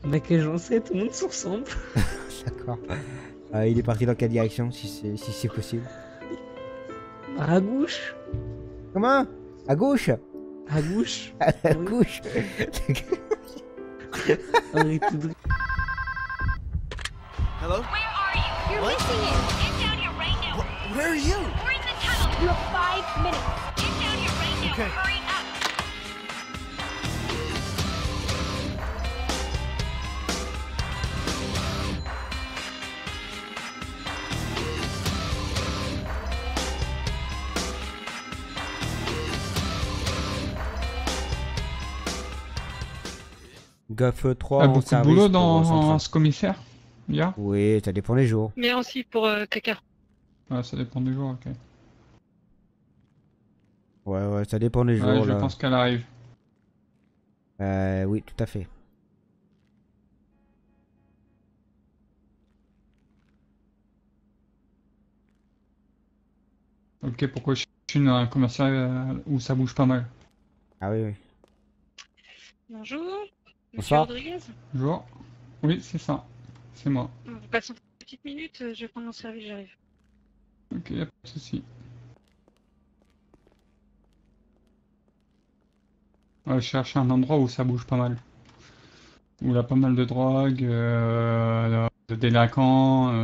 Mais que j'en sais, tout le monde se ressemble. D'accord. Il est parti dans quelle direction, si c'est possible? À gauche. Comment? À gauche? À gauche. À Oui. gauche? Arrêtez de... Hello? Where are you? You're What? missing it. Get down here right now. Where are you? We're in the tunnel. You have 5 minutes. Get down here right now. Okay. Hurry up. GAF 3 T'as en beaucoup de boulot service pour dans Centrale. ce commissaire, Lia? Oui, ça dépend des jours. Mais aussi pour Caca. Ouais, ça dépend du jour, ok. Ouais, ça dépend des Ouais, jours je là. pense qu'elle arrive. Oui, tout à fait. Ok, pourquoi je suis dans un commissariat où ça bouge pas mal? Ah oui. Bonjour. Monsieur Bonsoir. Rodriguez. Bonjour. Oui, c'est ça. C'est moi. Vous passez une petite minute, je vais prendre mon service, j'arrive. Ok, y'a pas de soucis. Ouais, je cherche un endroit où ça bouge pas mal. Où il y a pas mal de drogue, de délinquants.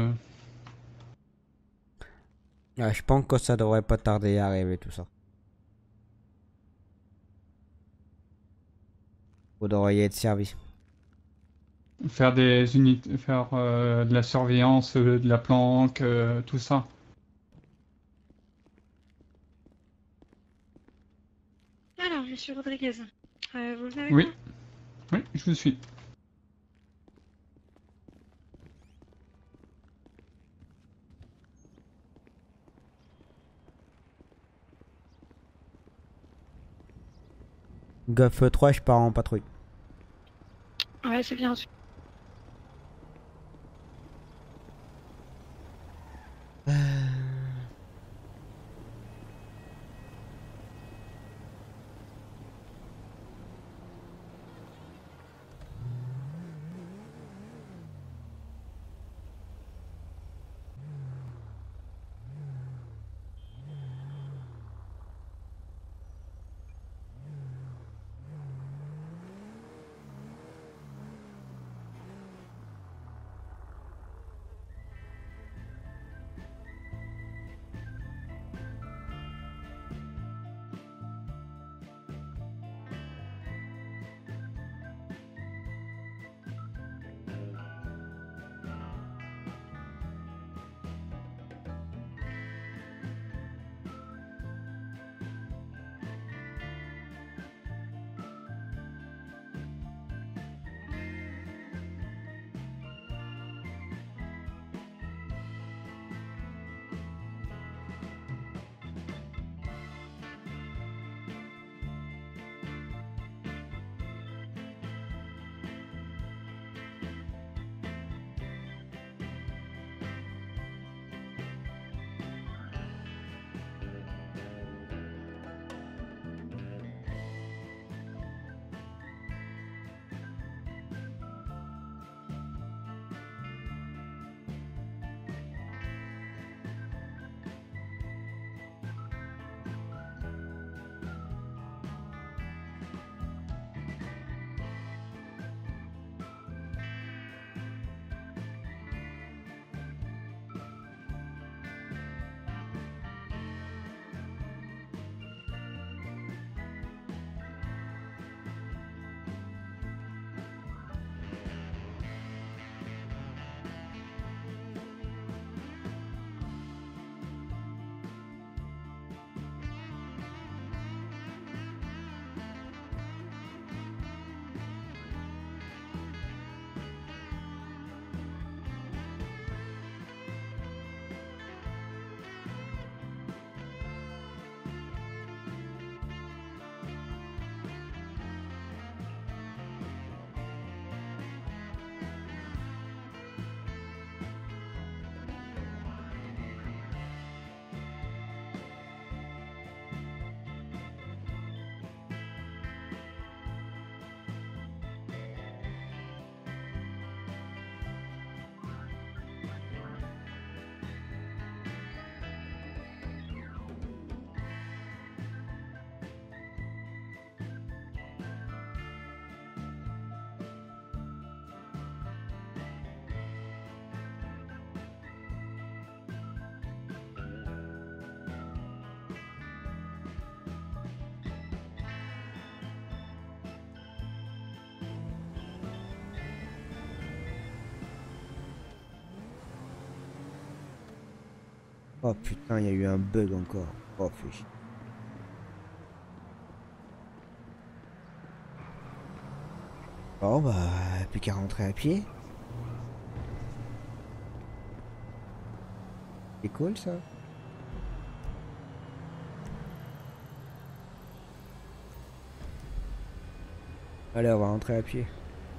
Je pense que ça devrait pas tarder à arriver tout ça. Vous devriez être servi. Faire des unités, faire de la surveillance, de la planque, tout ça. Alors, monsieur Rodriguez, vous venez avec Oui, moi? oui, je vous suis. GAF 3, je pars en patrouille. Ouais, c'est bien reçu. Oh putain, il y a eu un bug encore. Oh, fais chier. Bon bah, plus qu'à rentrer à pied. C'est cool ça. Allez, on va rentrer à pied.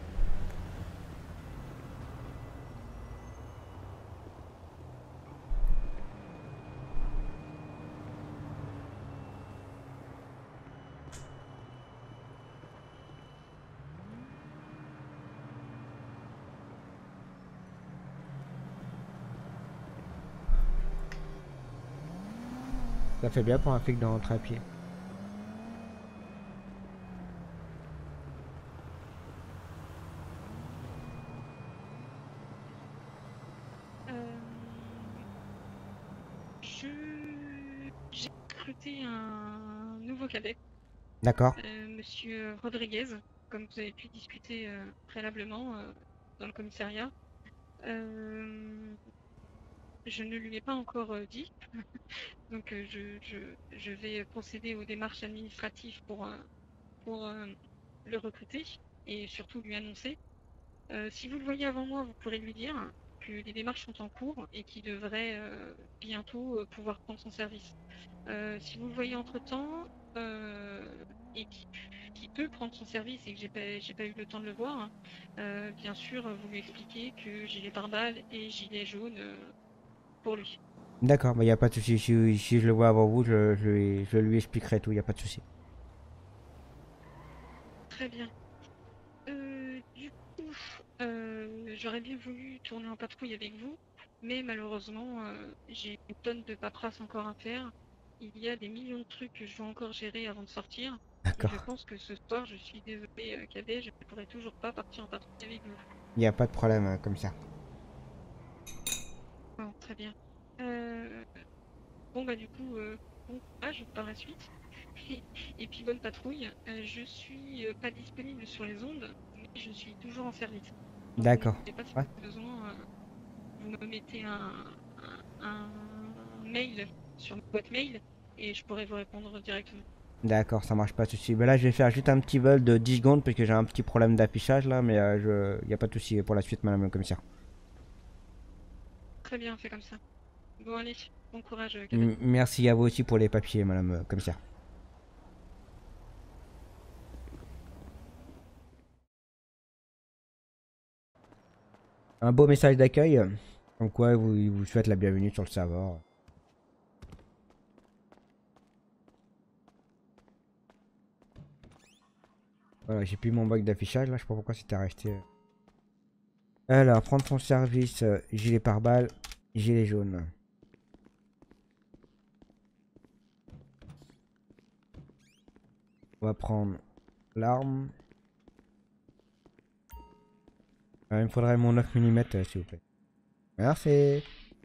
Ça fait bien pour un flic de rentrer à pied. Euh, j'ai recruté un nouveau cadet, D'accord. Monsieur Rodriguez, comme vous avez pu discuter préalablement dans le commissariat. Euh, je ne lui ai pas encore dit, donc je vais procéder aux démarches administratives pour le recruter et surtout lui annoncer. Si vous le voyez avant moi, vous pourrez lui dire que les démarches sont en cours et qu'il devrait bientôt pouvoir prendre son service. Si vous le voyez entre-temps et qu'il peut prendre son service et que j'ai pas eu le temps de le voir, hein, bien sûr, vous lui expliquez que gilet pare-balles et gilet jaune pour lui. D'accord, bah y a pas de souci. Si je le vois avant vous, je lui expliquerai tout, y a pas de souci. Très bien. Du coup, j'aurais bien voulu tourner en patrouille avec vous, mais malheureusement, j'ai une tonne de paperasse encore à faire. Il y a des millions de trucs que je dois encore gérer avant de sortir. Et je D'accord. pense que ce soir, je suis désolée, Cadet, je ne pourrai toujours pas partir en patrouille avec vous. Y a pas de problème comme ça. Bon, très bien. Euh, bon, bah du coup, bon courage par la suite. Et puis bonne patrouille. Je suis pas disponible sur les ondes, mais je suis toujours en service. Donc D'accord. n'hésitez pas si vous Ouais. avez besoin, vous me mettez un mail sur ma boîte mail et je pourrai vous répondre directement. D'accord, ça marche pas de souci. Mais là, je vais faire juste un petit vol de 10 secondes parce que j'ai un petit problème d'affichage là, mais y a pas de souci pour la suite, madame le commissaire. Très bien, fait comme ça. Bon allez, bon courage, Cadet. Merci à vous aussi pour les papiers, madame le commissaire. Un beau message d'accueil, comme quoi il vous souhaite la bienvenue sur le serveur. Voilà, j'ai plus mon bug d'affichage là, je sais pas pourquoi c'était resté. Alors, prendre son service, gilet pare-balles, gilet jaune. On va prendre l'arme. Il me faudrait mon 9 mm s'il vous plaît. Merci.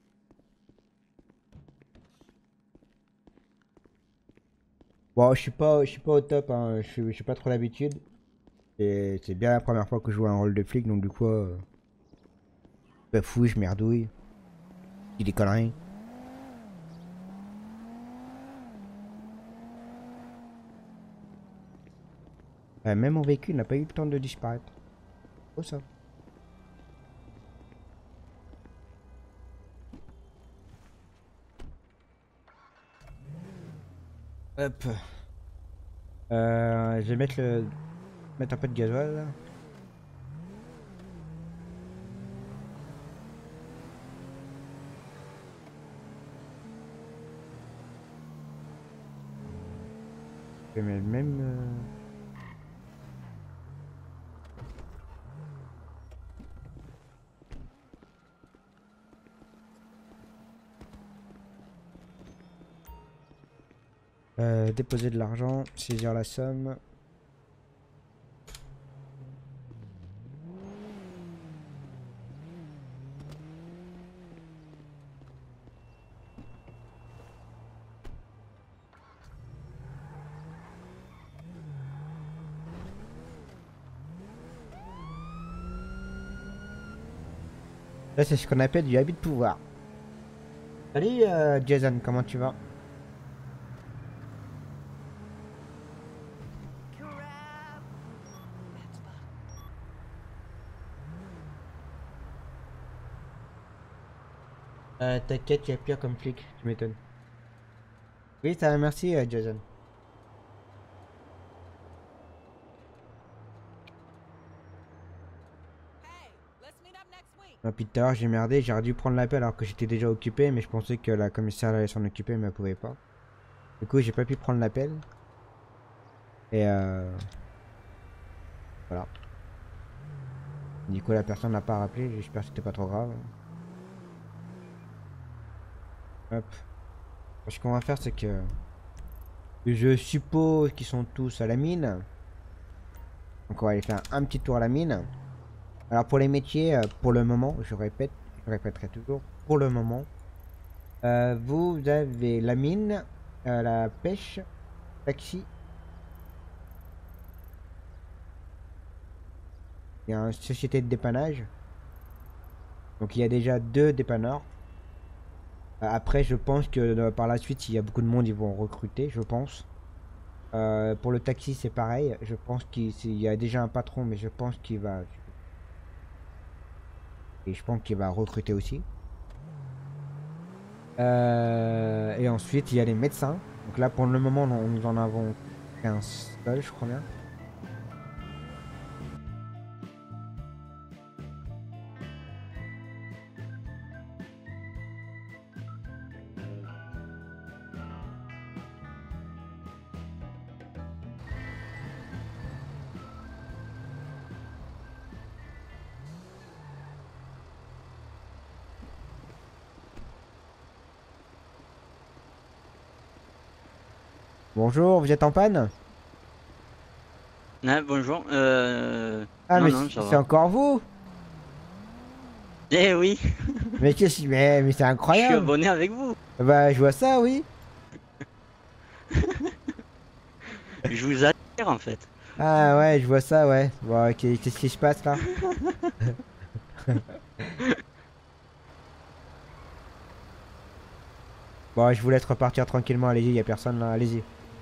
Bon, je suis pas au top, hein. Je suis pas trop l'habitude. Et c'est bien la première fois que je joue un rôle de flic, donc du coup, je fouille, je merdouille. Je dis des conneries. Même mon véhicule n'a pas eu le temps de disparaître. Oh ça. Hop. Je vais mettre un peu de gasoil là. Je vais mettre même. Déposer de l'argent, saisir la somme. Là, c'est ce qu'on appelle du habit de pouvoir. Salut Jason, comment tu vas? T'inquiète, y'a pire comme flic, tu m'étonnes. Oui, ça va, merci Jason. Puis tout à l'heure j'ai merdé, j'aurais dû prendre l'appel alors que j'étais déjà occupé, mais je pensais que la commissaire allait s'en occuper, mais elle pouvait pas. Du coup j'ai pas pu prendre l'appel. Et voilà. Du coup la personne n'a pas rappelé, j'espère que c'était pas trop grave. Hop. Ce qu'on va faire c'est que... Je suppose qu'ils sont tous à la mine. Donc on va aller faire un petit tour à la mine. Alors pour les métiers, pour le moment, je répéterai toujours, pour le moment, vous avez la mine, la pêche, taxi. Il y a une société de dépannage. Donc il y a déjà 2 dépanneurs. Après je pense que par la suite, s'il y a beaucoup de monde, ils vont recruter, je pense. Pour le taxi c'est pareil, je pense qu'il y a déjà un patron, mais je pense qu'il va... Et je pense qu'il va recruter aussi. Et ensuite, il y a les médecins. Donc là, pour le moment, nous en avons qu'un seul, je crois bien. Bonjour, vous êtes en panne? Ah, bonjour. Ah, Non, mais non, ça c'est va. encore vous? Eh oui, Mais mais c'est je suis incroyable! abonné avec vous. Bah, je vois ça, oui. Je vous attire en fait. Ah, ouais, je vois ça, ouais. Bon, ok, qu'est-ce qui se passe là? Bon, je vous laisse repartir tranquillement, allez-y, y a personne là, allez-y.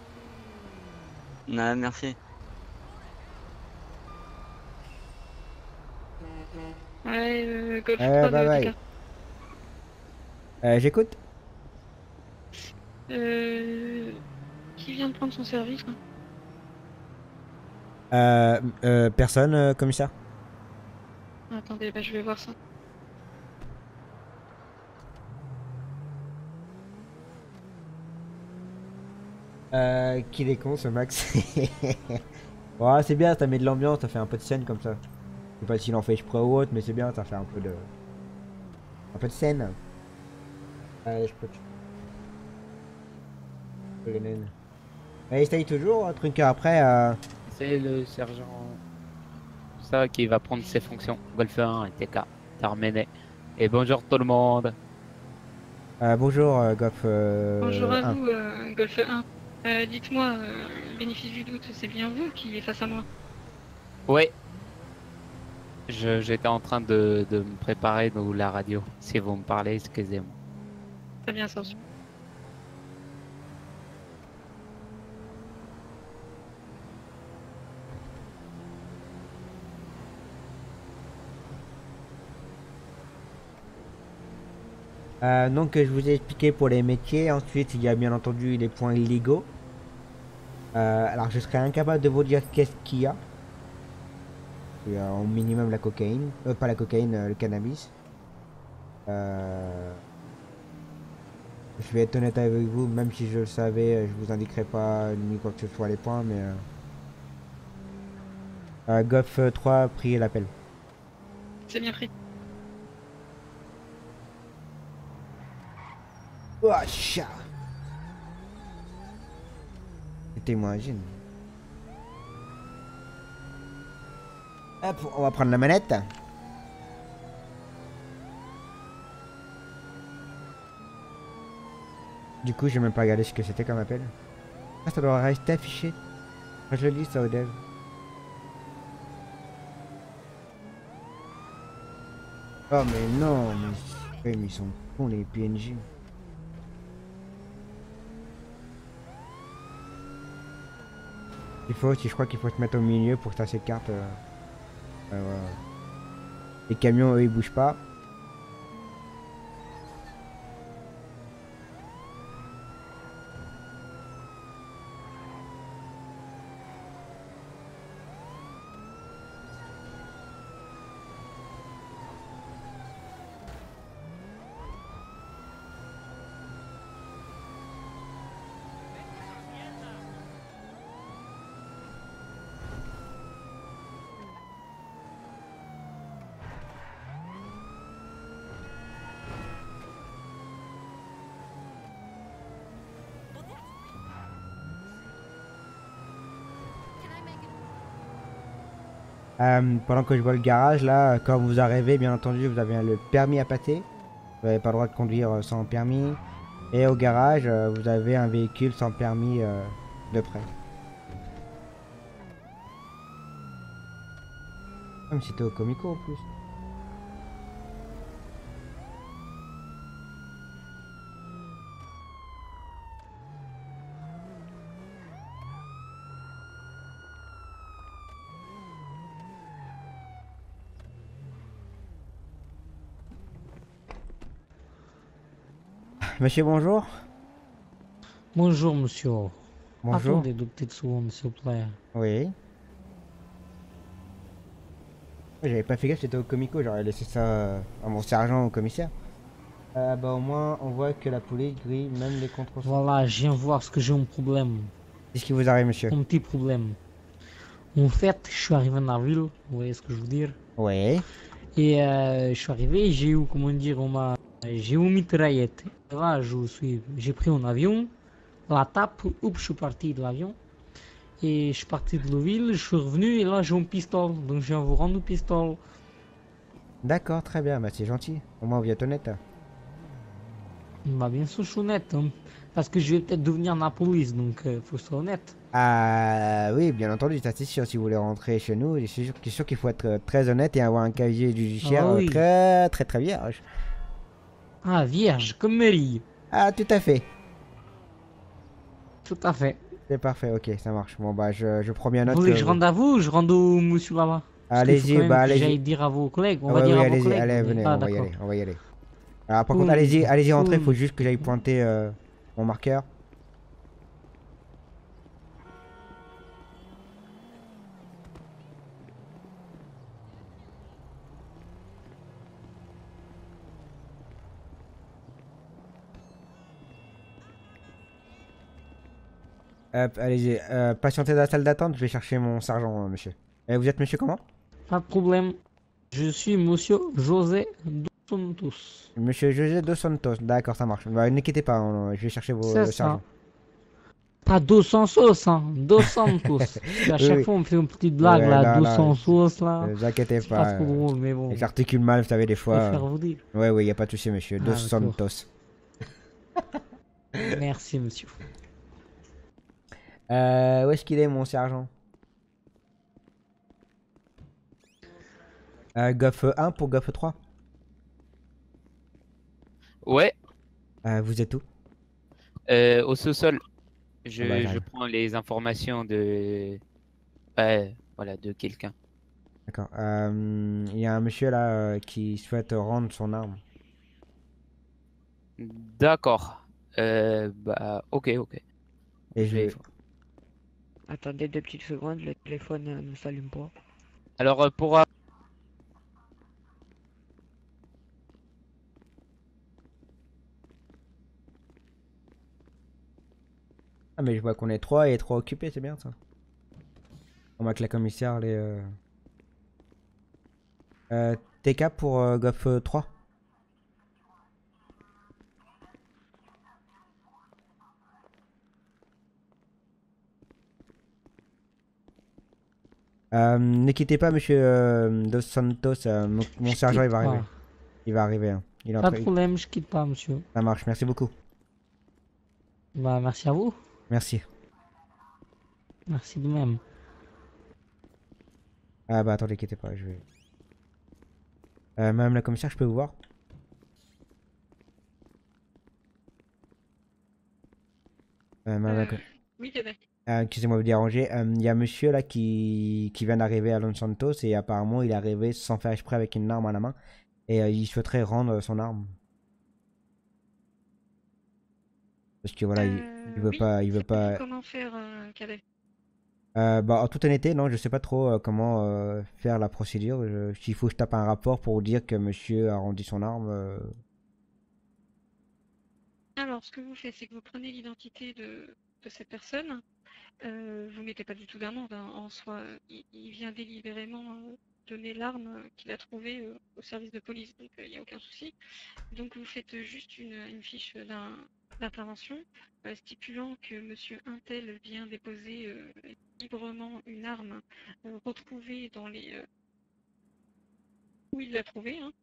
Ah, merci. Ouais, Golf Ouais, 3 bye de bye. Picard. J'écoute. Qui vient de prendre son service là? Personne, commissaire? Attendez, bah, je vais voir ça. Qu'il est con ce Max. Ouais, c'est bien, ça met de l'ambiance, ça fait un peu de scène comme ça. Je sais pas s'il en fait exprès ou autre, mais c'est bien, ça fait un peu de... Un peu de scène. Je peux... Les naines. Essaye toujours, un truc après... C'est le sergent ça qui va prendre ses fonctions. Golf 1 et TK, terminé. Et bonjour tout le monde. bonjour, Goff. Bonjour à 1. vous, Golf 1. Dites-moi, bénéfice du doute, c'est bien vous qui êtes face à moi? Oui. J'étais en train de me préparer dans la radio. Si vous me parlez, excusez-moi. Très bien, ça. Donc je vous ai expliqué pour les métiers, ensuite il y a bien entendu les points illégaux. Alors je serais incapable de vous dire qu'est-ce qu'il y a. Il y a au minimum la cocaïne, pas la cocaïne, le cannabis. Je vais être honnête avec vous, même si je le savais, je vous indiquerai pas ni quoi que ce soit les points, mais Goff 3 pris l'appel. C'est bien pris. Oh, chat. T'imagines. Hop, on va prendre la manette. Du coup, j'ai même pas regardé ce que c'était comme appel. Ah, ça doit rester affiché. Je le lis ça au dev. Oh, mais non, mais ils sont cons les PNJ. Je crois qu'il faut se mettre au milieu pour que ça s'écarte. Voilà. Les camions, eux, ils bougent pas. Pendant que je vois le garage, là, quand vous arrivez, bien entendu, vous avez le permis à pâté. Vous n'avez pas le droit de conduire sans permis. Et au garage, vous avez un véhicule sans permis de près. Comme si c'était au Comico en plus. Monsieur, bonjour. Bonjour, monsieur. Bonjour. Attendez deux petites secondes, s'il vous plaît. Oui. J'avais pas fait gaffe, c'était au Comico, j'aurais laissé ça à mon sergent au commissaire. Bah au moins, on voit que la police grille même les contrefaçons. Voilà, je viens voir ce que j'ai un problème. Qu'est-ce qui vous arrive, monsieur? Un petit problème. En fait, je suis arrivé dans la ville, vous voyez ce que je veux dire. Oui. Et je suis arrivé, j'ai eu, comment dire, j'ai eu une mitraillette. Là, j'ai pris un avion, la tape, oups, je suis parti de l'avion. Et je suis parti de la ville, je suis revenu et là j'ai un pistolet. Donc je viens vous rendre le pistolet. D'accord, très bien, bah c'est gentil. Au moins, vous êtes honnête. Bah bien sûr, je suis honnête. Hein, parce que je vais peut-être devenir la police, donc faut que je sois honnête. Ah oui, bien entendu, ça c'est sûr. Si vous voulez rentrer chez nous, c'est sûr qu'il faut être très honnête et avoir un casier judiciaire Ah oui. très vierge. Ah, vierge, comme Marie. Ah, tout à fait. Tout à fait. C'est parfait, ok, ça marche. Bon bah je prends bien note. Vous voulez que je rende à vous ou je rende au monsieur là-bas? Parce qu'il faut Allez-y, quand même bah que allez-y. j'aille dire à vos collègues. On Ah va ouais, dire oui, à vos allez-y, collègues. allez, venez, Ah, on va y d'accord. aller, on va y aller. Alors par Oui, contre, allez-y rentrer, oui. faut juste que j'aille pointer mon marqueur. Hop, allez-y, patientez dans la salle d'attente, je vais chercher mon sergent, monsieur. Et vous êtes monsieur comment? Pas de problème. Je suis monsieur José dos Santos. Monsieur José Dos Santos, d'accord, ça marche. Bah, n'inquiétez pas, je vais chercher C'est le ça. sergent. Pas dos Santos, hein. Dos Santos. Parce qu'à Oui, chaque oui. fois, on me fait une petite blague Ouais, là. non, Dos non, Santos là. Ne vous inquiétez C'est pas pas. trop drôle, mais bon. J'articule mal, vous savez, des Je fois. préfère vous dire. Ouais, oui, y a pas de souci, monsieur. Ah, Dos d'accord. Santos. Merci, monsieur. Où est-ce qu'il est, mon sergent? Goff 1 pour Goff 3. Ouais, Vous êtes où? au sous-sol. Je, Ah bah, je j'arrive. prends les informations voilà, de quelqu'un. D'accord. Il y a un monsieur là qui souhaite rendre son arme. D'accord. Bah, ok. Et Je vais- Attendez 2 petites secondes, le téléphone ne s'allume pas. Alors, pour... Ah, mais je vois qu'on est 3 et 3 occupés, c'est bien ça. On voit que la commissaire, les. TK pour Goff 3. Ne quittez pas, monsieur Dos Santos. Mon sergent, il va arriver. Il va arriver. Hein. Il est en Pas de train- problème, je quitte pas, monsieur. Ça marche, merci beaucoup. Bah, merci à vous. Merci. Merci de même. Ah bah attendez, quittez pas, je vais. Madame la commissaire, je peux vous voir? Madame la Oui, Kevin. Excusez-moi de vous déranger. Il y a monsieur là qui vient d'arriver à Los Santos et apparemment il est arrivé sans faire exprès avec une arme à la main et il souhaiterait rendre son arme. Parce que voilà, il veut Oui, pas, il veut savez-vous pas. comment faire, cadet? Bah, en toute honnêteté, non, je sais pas trop comment faire la procédure. S'il faut que je tape un rapport pour dire que monsieur a rendu son arme. Alors, ce que vous faites, c'est que vous prenez l'identité de cette personne. Vous mettez pas du tout d'amende hein, en soi. Il vient délibérément donner l'arme qu'il a trouvée au service de police, donc il n'y a aucun souci. Donc vous faites juste une fiche d'intervention stipulant que monsieur Intel vient déposer librement une arme retrouvée dans les où il l'a trouvée, hein,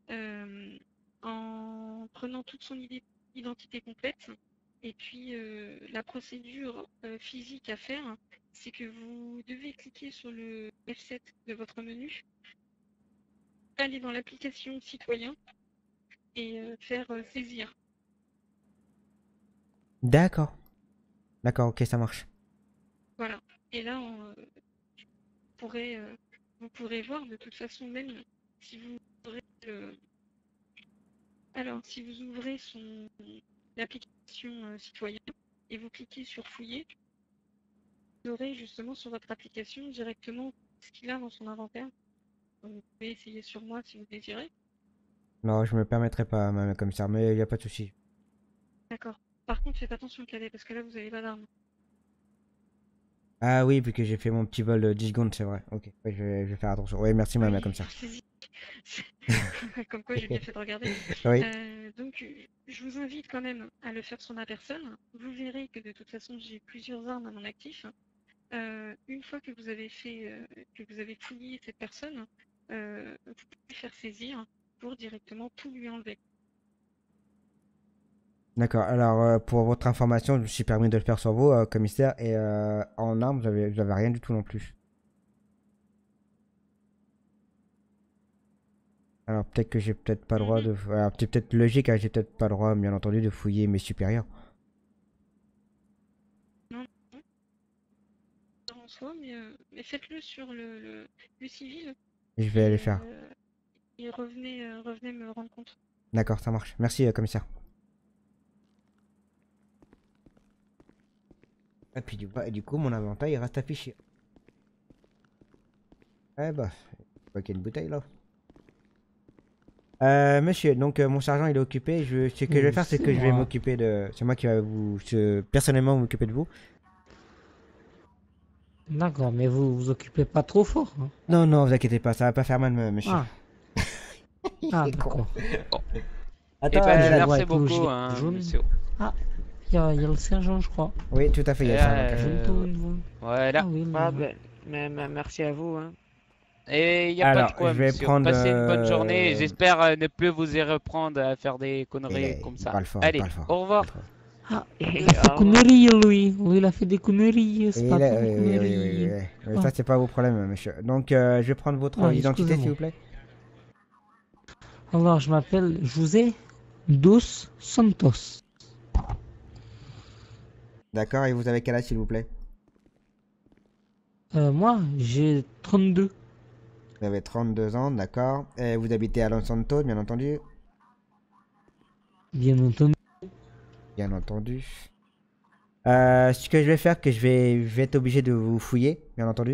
en prenant toute son identité complète. Et puis la procédure physique à faire, c'est que vous devez cliquer sur le F7 de votre menu, aller dans l'application citoyen et faire saisir. D'accord. D'accord, ok, ça marche. Voilà. Et là, pourrez, vous pourrez voir de toute façon même si vous ouvrez alors si vous ouvrez l'application citoyen et vous cliquez sur fouiller, vous aurez justement sur votre application directement ce qu'il a dans son inventaire. Donc, vous pouvez essayer sur moi si vous désirez. Non, je me permettrai pas, madame la commissaire, mais il n'y a pas de souci. D'accord. Par contre, faites attention cadet parce que là vous avez pas d'arme. Ah oui, vu que j'ai fait mon petit vol de 10 secondes, c'est vrai. Ok, ouais, je vais faire attention. Oui, merci, madame la commissaire. Comme quoi j'ai bien fait de regarder. Oui. Donc je vous invite quand même à le faire sur ma personne. Vous verrez que de toute façon j'ai plusieurs armes à mon actif. Une fois que vous avez fait, que vous avez fouillé cette personne, vous pouvez faire saisir pour directement tout lui enlever. D'accord, alors pour votre information, je me suis permis de le faire sur vous, commissaire, et en armes, vous avez rien du tout non plus. Alors peut-être que j'ai peut-être pas le droit de... Alors c'est peut-être logique, hein, j'ai peut-être pas le droit, bien entendu, de fouiller mes supérieurs. Non, non, en soi, mais faites-le sur le civil Je vais aller faire. et revenez me rendre compte. D'accord, ça marche. Merci, commissaire. Et puis du coup, mon inventaire, il reste affiché. Eh bah, je vois qu'il y a une bouteille là. Monsieur, donc mon sergent il est occupé. Ce que je vais faire, c'est que je vais m'occuper de. C'est moi qui vais personnellement m'occuper de vous. D'accord, mais vous vous occupez pas trop fort. Hein. Non, non, vous inquiétez pas, ça va pas faire mal, monsieur. Ah, ah d'accord. Attends, merci beaucoup, hein, monsieur. Ah, il y a le sergent, je crois. Oui, tout à fait, il y a le sergent. Voilà. Ah, oui, Merci à vous. Hein. Et il n'y a pas de quoi, je vais monsieur. prendre, Passez une bonne journée. J'espère ne plus vous y reprendre à faire des conneries comme ça. Allez, au revoir. Ah, il a fait des conneries, lui. Oui, il a fait des conneries. C'est pas des conneries. Oui, ça, c'est pas vos problèmes, monsieur. Donc, je vais prendre votre identité, s'il vous plaît. Alors, je m'appelle José dos Santos. D'accord, et vous avez quel âge, s'il vous plaît? Moi, j'ai 32. Vous avez 32 ans, d'accord. Et vous habitez à Los Santos, bien entendu. Bien entendu. Bien entendu. Ce que je vais faire, que je vais être obligé de vous fouiller, bien entendu.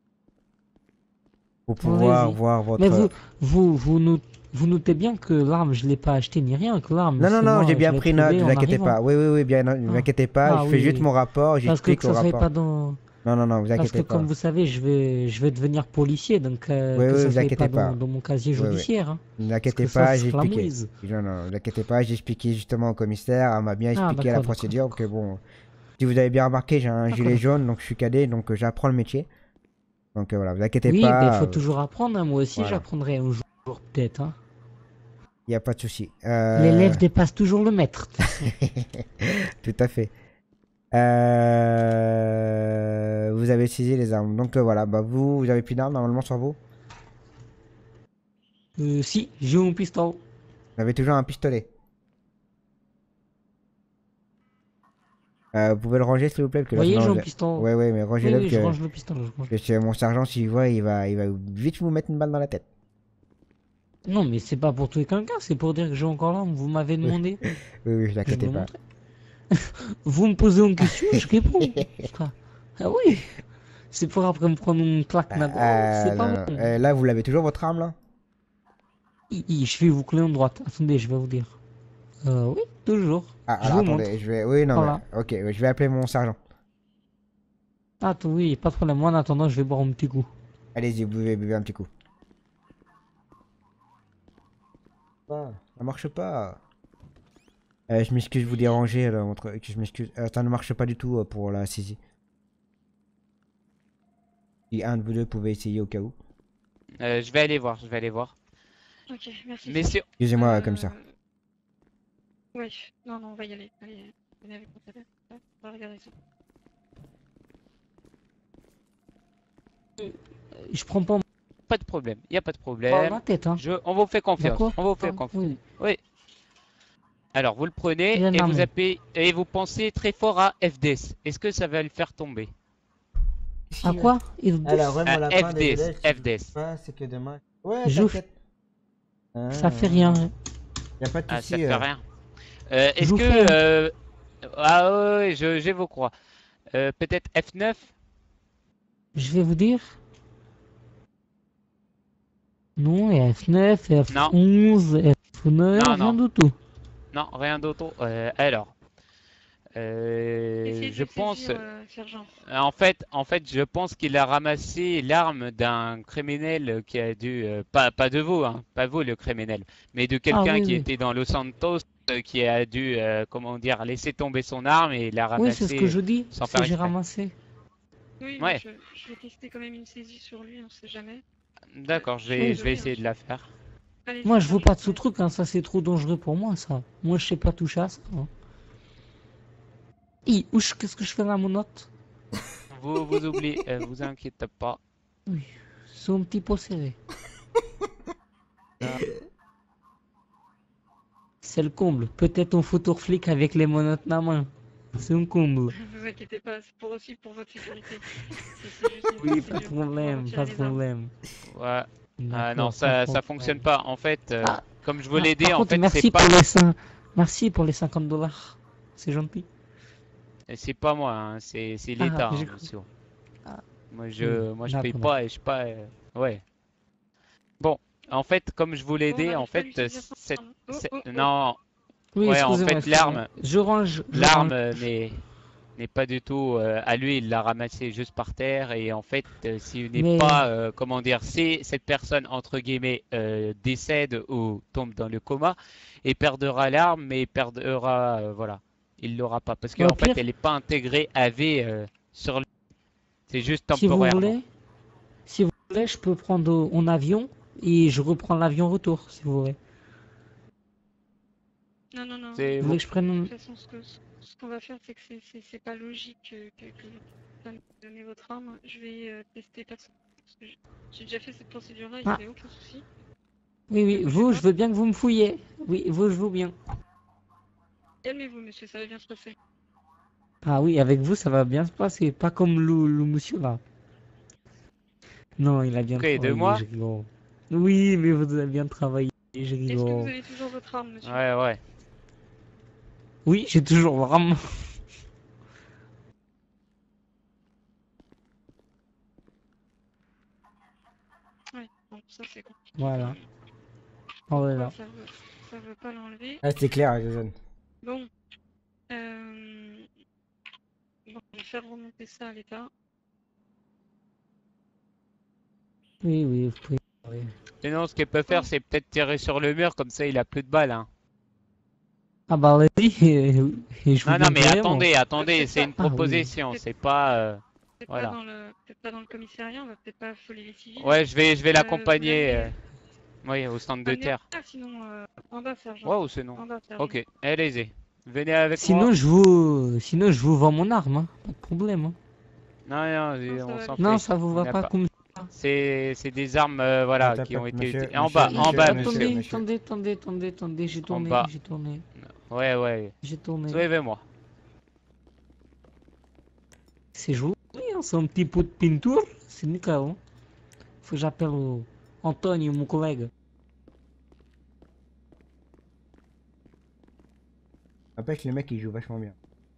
Pour pouvoir voir votre... Mais vous notez bien que l'arme, je l'ai pas acheté ni rien, que l'arme... Non, non, non, j'ai bien pris note, ne vous inquiétez pas. Oui, bien, ne vous inquiétez pas, je fais juste mon rapport, j'explique au rapport. Pas dans... Non, non, non, vous inquiétez pas. Parce que comme vous savez, je vais devenir policier, donc que ça ne soit pas dans mon casier judiciaire. Hein. Ne vous inquiétez pas, j'ai expliqué. Non, non, ne vous inquiétez pas, j'ai expliqué justement au commissaire, elle m'a bien expliqué la procédure, que bon... Si vous avez bien remarqué, j'ai un gilet jaune, donc je suis cadet, donc j'apprends le métier. Donc voilà, vous inquiétez pas. Oui, mais il faut toujours apprendre, hein. Moi aussi j'apprendrai un jour peut-être. Hein. Il n'y a pas de souci. L'élève dépasse toujours le maître. Tout à fait. Vous avez saisi les armes. Donc voilà, bah vous avez plus d'armes normalement sur vous? Si, j'ai mon pistolet. Vous avez toujours un pistolet? Vous pouvez le ranger s'il vous plaît parce que Vous là, voyez, sinon, j'ai un piston. Ouais, ouais, mais Oui, rangez-le oui, que... je range le piston. parce que mon sergent, s'il voit, il va vite vous mettre une balle dans la tête. Non, mais c'est pas pour tuer quelqu'un, c'est pour dire que j'ai encore l'arme. Vous m'avez demandé. Oui, oui, je Je l'inquiétez vous pas. montrer. Vous me posez une question, je réponds. Ah oui. C'est pour après me prendre une claque là-dedans. C'est pas non, bon. non. Là, vous l'avez toujours votre arme là? Je vais vous coller en droite. Attendez, je vais vous dire. Oui, toujours. Ah, Je alors vous attendez, je vais. Oui, non, Voilà. mais... Ok, je vais appeler mon sergent. Attends, oui, pas de problème. Moi, en attendant, je vais boire un petit coup. Allez-y, buvez un petit coup. Ah, ça marche pas. Je m'excuse de vous déranger, là, je m'excuse. Ça ne marche pas du tout pour la saisie. Si un de vous deux pouvait essayer au cas où. Je vais aller voir, Ok, merci. Messieurs, Excusez-moi comme ça. Ouais, non, on va y aller. Allez, venez avec mon téléphone. On va regarder ça. Je prends pas pas de problème, il n'y a pas de la problème. tête, hein. On vous fait confiance, D'accord. on vous fait confiance. Oui. Oui. Alors, vous le prenez Bien et vous, armé. et vous pensez très fort à FDS. Est-ce que ça va le faire tomber? À quoi Alors, ouais, mon lapin, FDS, désolé, FDS. c'est que demain. Ouais, J'ouvre. t'inquiète. Ça fait rien. Y a pas de Ah, souci. ça fait rien. Est-ce vous que... fais. Ah ouais, je vous crois. Peut-être F9? Je vais vous dire. Non, et F9, F11, F9, Non, rien non. du tout. Non, rien d'autre. Alors, Essayez de je le pense... saisir, sergent. En fait, je pense qu'il a ramassé l'arme d'un criminel qui a dû, pas de vous, hein, pas vous le criminel, mais de quelqu'un oui, qui oui. était dans Los Santos, qui a dû, comment dire, laisser tomber son arme et l'a Oui, c'est ce que ramassé je dis. sans C'est faire que j'ai exprès. ramassé. Oui, Ouais. mais je vais tester quand même une saisie sur lui, on sait jamais. D'accord, je Oui. vais essayer de la faire. Allez-y, Moi, je veux sergent. pas de ce truc, hein. Ça, c'est trop dangereux pour moi, ça. Moi, je sais pas toucher à ça. Hein. Qu'est-ce que je fais là, mon note? Vous oubliez, vous inquiétez pas. C'est un petit peu serré. C'est le comble. Peut-être un photo flic avec les monotes à la main. C'est un comble. Ne vous inquiétez pas, c'est aussi pour votre sécurité. C'est juste une Oui, pas de procédure pour problème, retirer pas de les armes. problème. Ouais. Ah D'accord, non, pas ça de fonctionne problème. pas. En fait, Ah. comme je vous l'ai dit, Par en contre, fait, merci c'est pas, pour les merci pour les $50. C'est gentil. c'est pas moi, hein, c'est l'État, j'ai hein, cru. monsieur. Ah. Moi, Oui, je paye d'accord. pas et je pas. Ouais. Bon, en fait, comme je vous l'ai Bon, dit, on en arrive pas à fait, l'utiliser sans arme. Oh. non, Oui, ouais, en excusez-moi, fait, excusez-moi. l'arme, Je range. l'arme n'est pas du tout à lui. Il l'a ramassé juste par terre et en fait, s'il n'est Mais- pas, comment dire, si cette personne entre guillemets décède ou tombe dans le coma, il perdra l'arme, mais il perdra, voilà, il l'aura pas parce Au qu'en fait, pire- elle n'est pas intégrée AV sur lui. C'est juste Si vous temporairement. voulez, je peux prendre un avion et je reprends l'avion retour, si vous voulez. Non, non, non. C'est Vous voulez que je prenne De un... toute façon, ce qu'on va faire, c'est que c'est pas logique que vous donnez votre arme. Je vais tester personne. Parce que j'ai déjà fait cette procédure-là, il n'y Ah. avait aucun souci. Oui, vous, je veux bien que vous me fouillez. Oui, vous, je veux bien. Calmez-vous, monsieur, ça va bien se passer. Ah oui, avec vous, ça va bien se passer. Pas comme le monsieur là. Non, il a bien Près de travaillé, moi je rigole. Oui, mais vous avez bien travaillé, je Est-ce que vous rigole. avez toujours votre arme, monsieur? Ouais, ouais. Oui, j'ai toujours vraiment... Ouais, bon, ça c'est compliqué. Voilà. Voilà. Ça veut pas l'enlever. Ah, c'est clair, Jason. Bon. Bon, je vais faire remonter ça à l'état. Oui, oui, vous pouvez... oui. Sinon, ce qu'il peut faire, c'est peut-être tirer sur le mur, comme ça il a plus de balles. Hein. Ah bah allez-y, et je vous Non, non, mais dirai, moi. attendez, c'est une Ah, oui. proposition, c'est pas. Peut-être Voilà. peut-être pas dans le commissariat, on va peut-être pas affoler les civils. Ouais, je vais vous l'accompagner. l'avez- Oui, au centre de Amenez terre. là, sinon, en bas, sergent. Ouais, ou sinon. En bas, sergent. Ok, allez-y. Venez avec Sinon, moi. sinon, je vous vends mon arme, hein. Pas de problème. Hein. Non, non, Non, ça on va s'en aller. Non, fiche. ça vous On va n'a pas comme... C'est des armes, voilà, Attends, qui ont été monsieur, utilisées. En monsieur, bas, monsieur, en bas, monsieur. monsieur. Attendez, j'ai tourné, bas. j'ai tourné, Ouais, ouais. j'ai tourné. Suivez-moi. C'est joli, hein, c'est un petit pot de peinture, c'est nickel. Hein. Faut que j'appelle Antonio, mon collègue. N'empêche, le mec il joue vachement bien.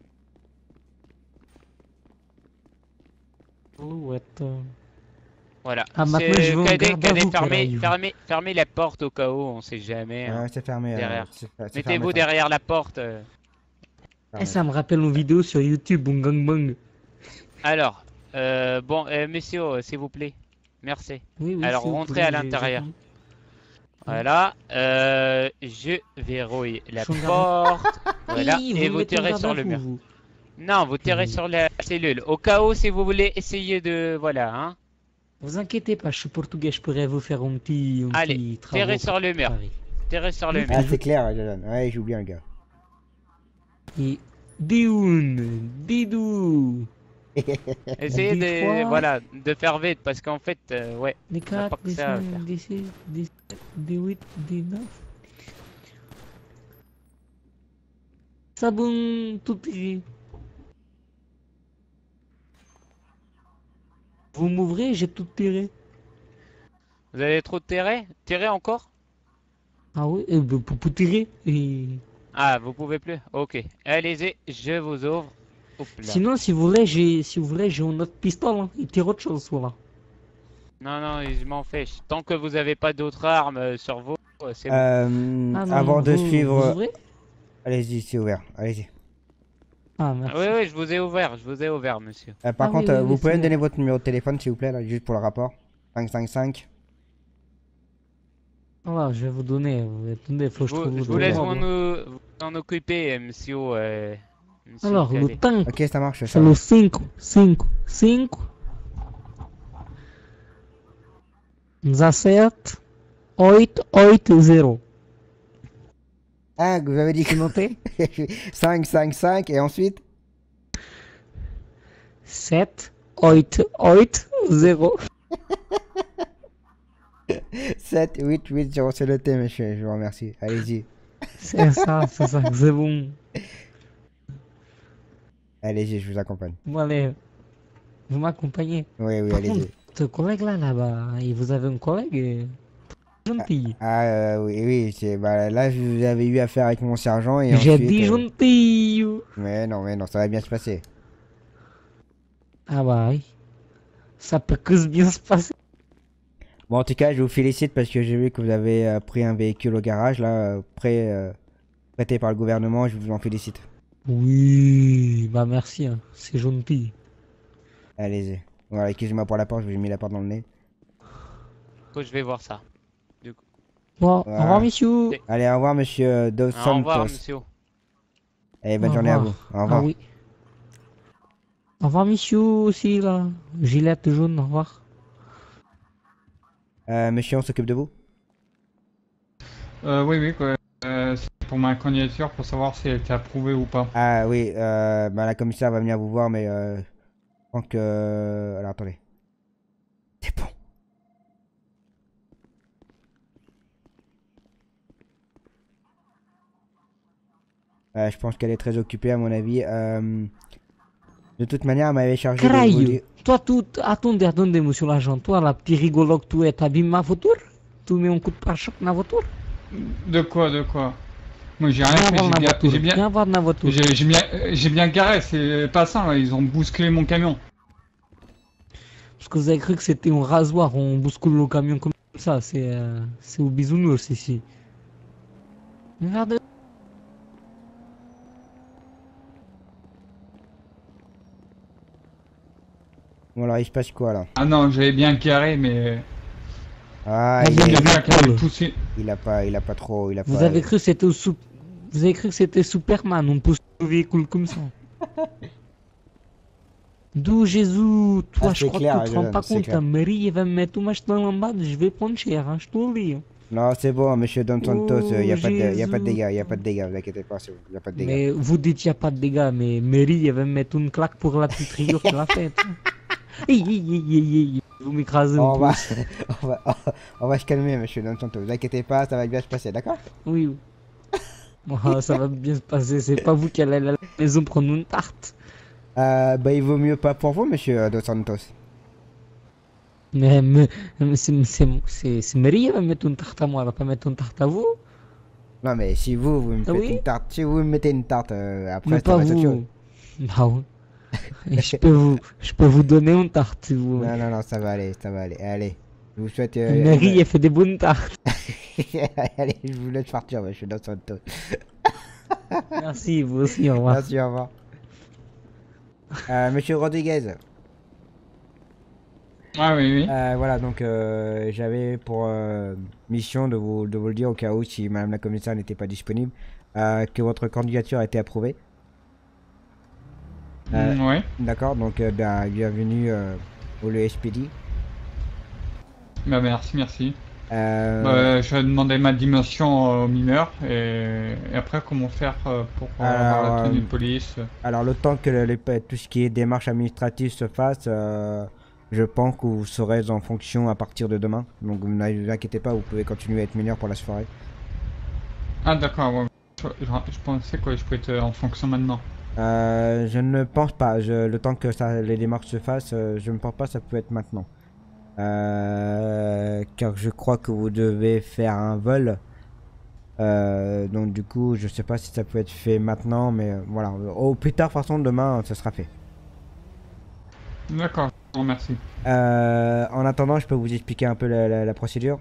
Alouette. Voilà. Ah, maintenant, je vais en garde à Cadet, vous pour la fermez, Juve. fermez la porte au cas où, on sait jamais. Hein. Ouais, c'est fermé. Derrière. C'est fermé, Mettez-vous fermé. derrière la porte. Eh, ça me rappelle une vidéo sur YouTube, Bung Gang Bang. Alors, bon, messieurs, s'il vous plaît. Merci. Oui, oui, Alors, s'il vous rentrez plaît, à j'ai- l'intérieur. j'attends. Voilà. Je verrouille la Je suis en porte. Voilà. Hi, Et me vous mettez en tirez garde sur à le vous, mur. vous. Non, vous tirez sur la cellule. Au cas où, si vous voulez essayer de... Voilà, hein. Vous inquiétez pas, je suis portugais, je pourrais vous faire un petit Allez, travaux tirez sur le pour mur. Paris. Tirez sur le Oui. mur. Ah, c'est clair, Jalan. Ouais, il joue bien, le gars. Et Dioun, Didou, Essayez Des de, fois- voilà, de faire vite parce qu'en fait, ouais. des On a pas 4, que des ça à 5, faire. des 6, des 7, des 8, des 9. Ça bon, tout est. Vous m'ouvrez, j'ai tout tiré. Vous avez trop tiré? Tirez encore? Ah oui, pour tirer. Et... Ah, vous pouvez plus? Ok. Allez-y, je vous ouvre. Hop là. Sinon, si vous voulez, j'ai un autre pistolet. Hein. Il tire autre chose, voilà. Non, non, je m'en fiche. Tant que vous avez pas d'autres armes sur vous, c'est bon. Ah non, Avant de vous suivre. ouvrez Allez-y, c'est ouvert. Allez-y. Ah, merci. Oui, oui, je vous ai ouvert, monsieur. Par Ah oui, contre, oui, vous oui, pouvez c'est me donner votre numéro de téléphone, s'il vous plaît, là, juste pour le rapport. 555. Voilà, je vais vous donner. Attendez, faut que je trouve Je le vous laisse numéro. vous en occuper, monsieur. Monsieur Alors, le Cadet. tank, Ok, ça marche, ça c'est le 5, 5, 5, 17, 8, 8, 0. Ah, vous avez dit que C'est noté 555 et ensuite 7, 8, 8, 0. 7, 8, 8, 0, c'est le thé, monsieur, je vous remercie. Allez-y. C'est c'est bon. Allez-y, je vous accompagne. Bon, allez, vous m'accompagnez. Oui, oui, Par allez-y. contre, ce collègue là-bas, et vous avez un collègue gentil. Ah, oui, oui, bah, là, je vous avais eu affaire avec mon sergent et J'ai ensuite... dit gentil. Mais non, ça va bien se passer. Ah bah oui. Ça peut que se bien se passer. Bon, en tout cas, je vous félicite parce que j'ai vu que vous avez pris un véhicule au garage, là, prêté par le gouvernement, je vous en félicite. Oui, bah merci, hein. C'est gentil. Allez-y. Voilà, excusez-moi pour la porte, je vous ai mis la porte dans le nez. Je vais voir ça. Bon, Voilà. au revoir, messieurs. Allez, au revoir, monsieur Dos Santos. Au revoir, monsieur. Allez, bonne Au journée à vous. revoir. Au revoir. Ah oui. Au revoir, messieurs aussi, là. Gillette jaune, au revoir. Monsieur, on s'occupe de vous? Oui, oui, quoi. C'est pour ma candidature pour savoir si elle était approuvée ou pas. Ah oui, bah, la commissaire va venir vous voir, mais je pense que... Alors, attendez. C'est bon. Je pense qu'elle est très occupée, à mon avis. De toute manière, elle m'avait chargé de vous Craio, dire... toi, attendez, monsieur l'agent. Toi, la petite rigolo que tu es, t'abîmes ma voiture? Tu mets un coup de pare-choc dans la voiture? De quoi? Moi, j'ai rien Viens fait, voir la voiture. j'ai bien... Viens voir la voiture. J'ai bien garé, c'est pas ça, là. Ils ont bousculé mon camion. Parce que vous avez cru que c'était un rasoir, on bouscule le camion comme ça. C'est au bisounours ici. Regardez. Bon, alors, il se passe quoi, là? Ah non, j'avais bien garé, mais... Ah, Ah, il, bon, Il y est- a bien qu'à Cool. pousser. il a pas trop... Il a Vous pas... avez cru que c'était Vous avez cru que c'était Superman, on pousse le véhicule comme ça. D'où Jésus, toi Ah, je c'est crois clair, que tu te rends Jordan, pas c'est compte, clair. ta mairie elle va me mettre tout machin en bas, je vais prendre cher, hein, je te le dis. hein. Non, c'est bon, monsieur Don Santos, il n'y a, Oh, pas de Jésus. dégâts, il n'y a pas de dégâts, vous inquiétez pas, il n'y a pas de dégâts. Mais vous dites qu'il n'y a pas de dégâts, mais mairie elle va me mettre une claque pour la petite rigueur qu'elle a faite. Vous m'écrasez un On peu. va, on va se calmer, monsieur Don Santos, vous inquiétez pas, ça va bien se passer, d'accord? Oui. Ça va bien se passer, c'est pas vous qui allez à la maison prendre une tarte. Bah, il vaut mieux pas pour vous, monsieur Dos Santos. Mais c'est Marie va me mettre une tarte à moi, elle va pas mettre une tarte à vous. Non, mais si vous me Ah faites oui? une tarte, si vous me mettez une tarte, après, Mais ça pas va être autre chose. vous. Bah ouais. Et je peux vous donner une tarte si vous. Non, non, non, ça va aller, ça va aller. Allez, je vous souhaite. Marie, elle fait des bonnes tartes. Allez, je vous laisse partir, monsieur Dos Santos. Merci, vous aussi, au revoir. Merci, au revoir. Monsieur Rodriguez. Ah oui, oui. Voilà, donc j'avais pour mission de vous le dire au cas où, si madame la commissaire n'était pas disponible, que votre candidature a été approuvée. Ouais. D'accord, donc bienvenue au LSPD. Bah merci, merci. Euh, Je vais demander ma dimension aux mineurs et après comment faire pour avoir la tenue de police. Alors le temps que tout ce qui est démarche administrative se fasse, je pense que vous serez en fonction à partir de demain. Donc ne vous inquiétez pas, vous pouvez continuer à être mineur pour la soirée. Ah d'accord, ouais. Je pensais que je pouvais être en fonction maintenant. Je ne pense pas. Le temps que les démarches se fassent, je ne pense pas que ça peut être maintenant. Car je crois que vous devez faire un vol. Donc du coup, je sais pas si ça peut être fait maintenant, mais voilà. Au plus tard, de toute façon, demain, ça sera fait. D'accord, je vous remercie. En attendant, je peux vous expliquer un peu la procédure.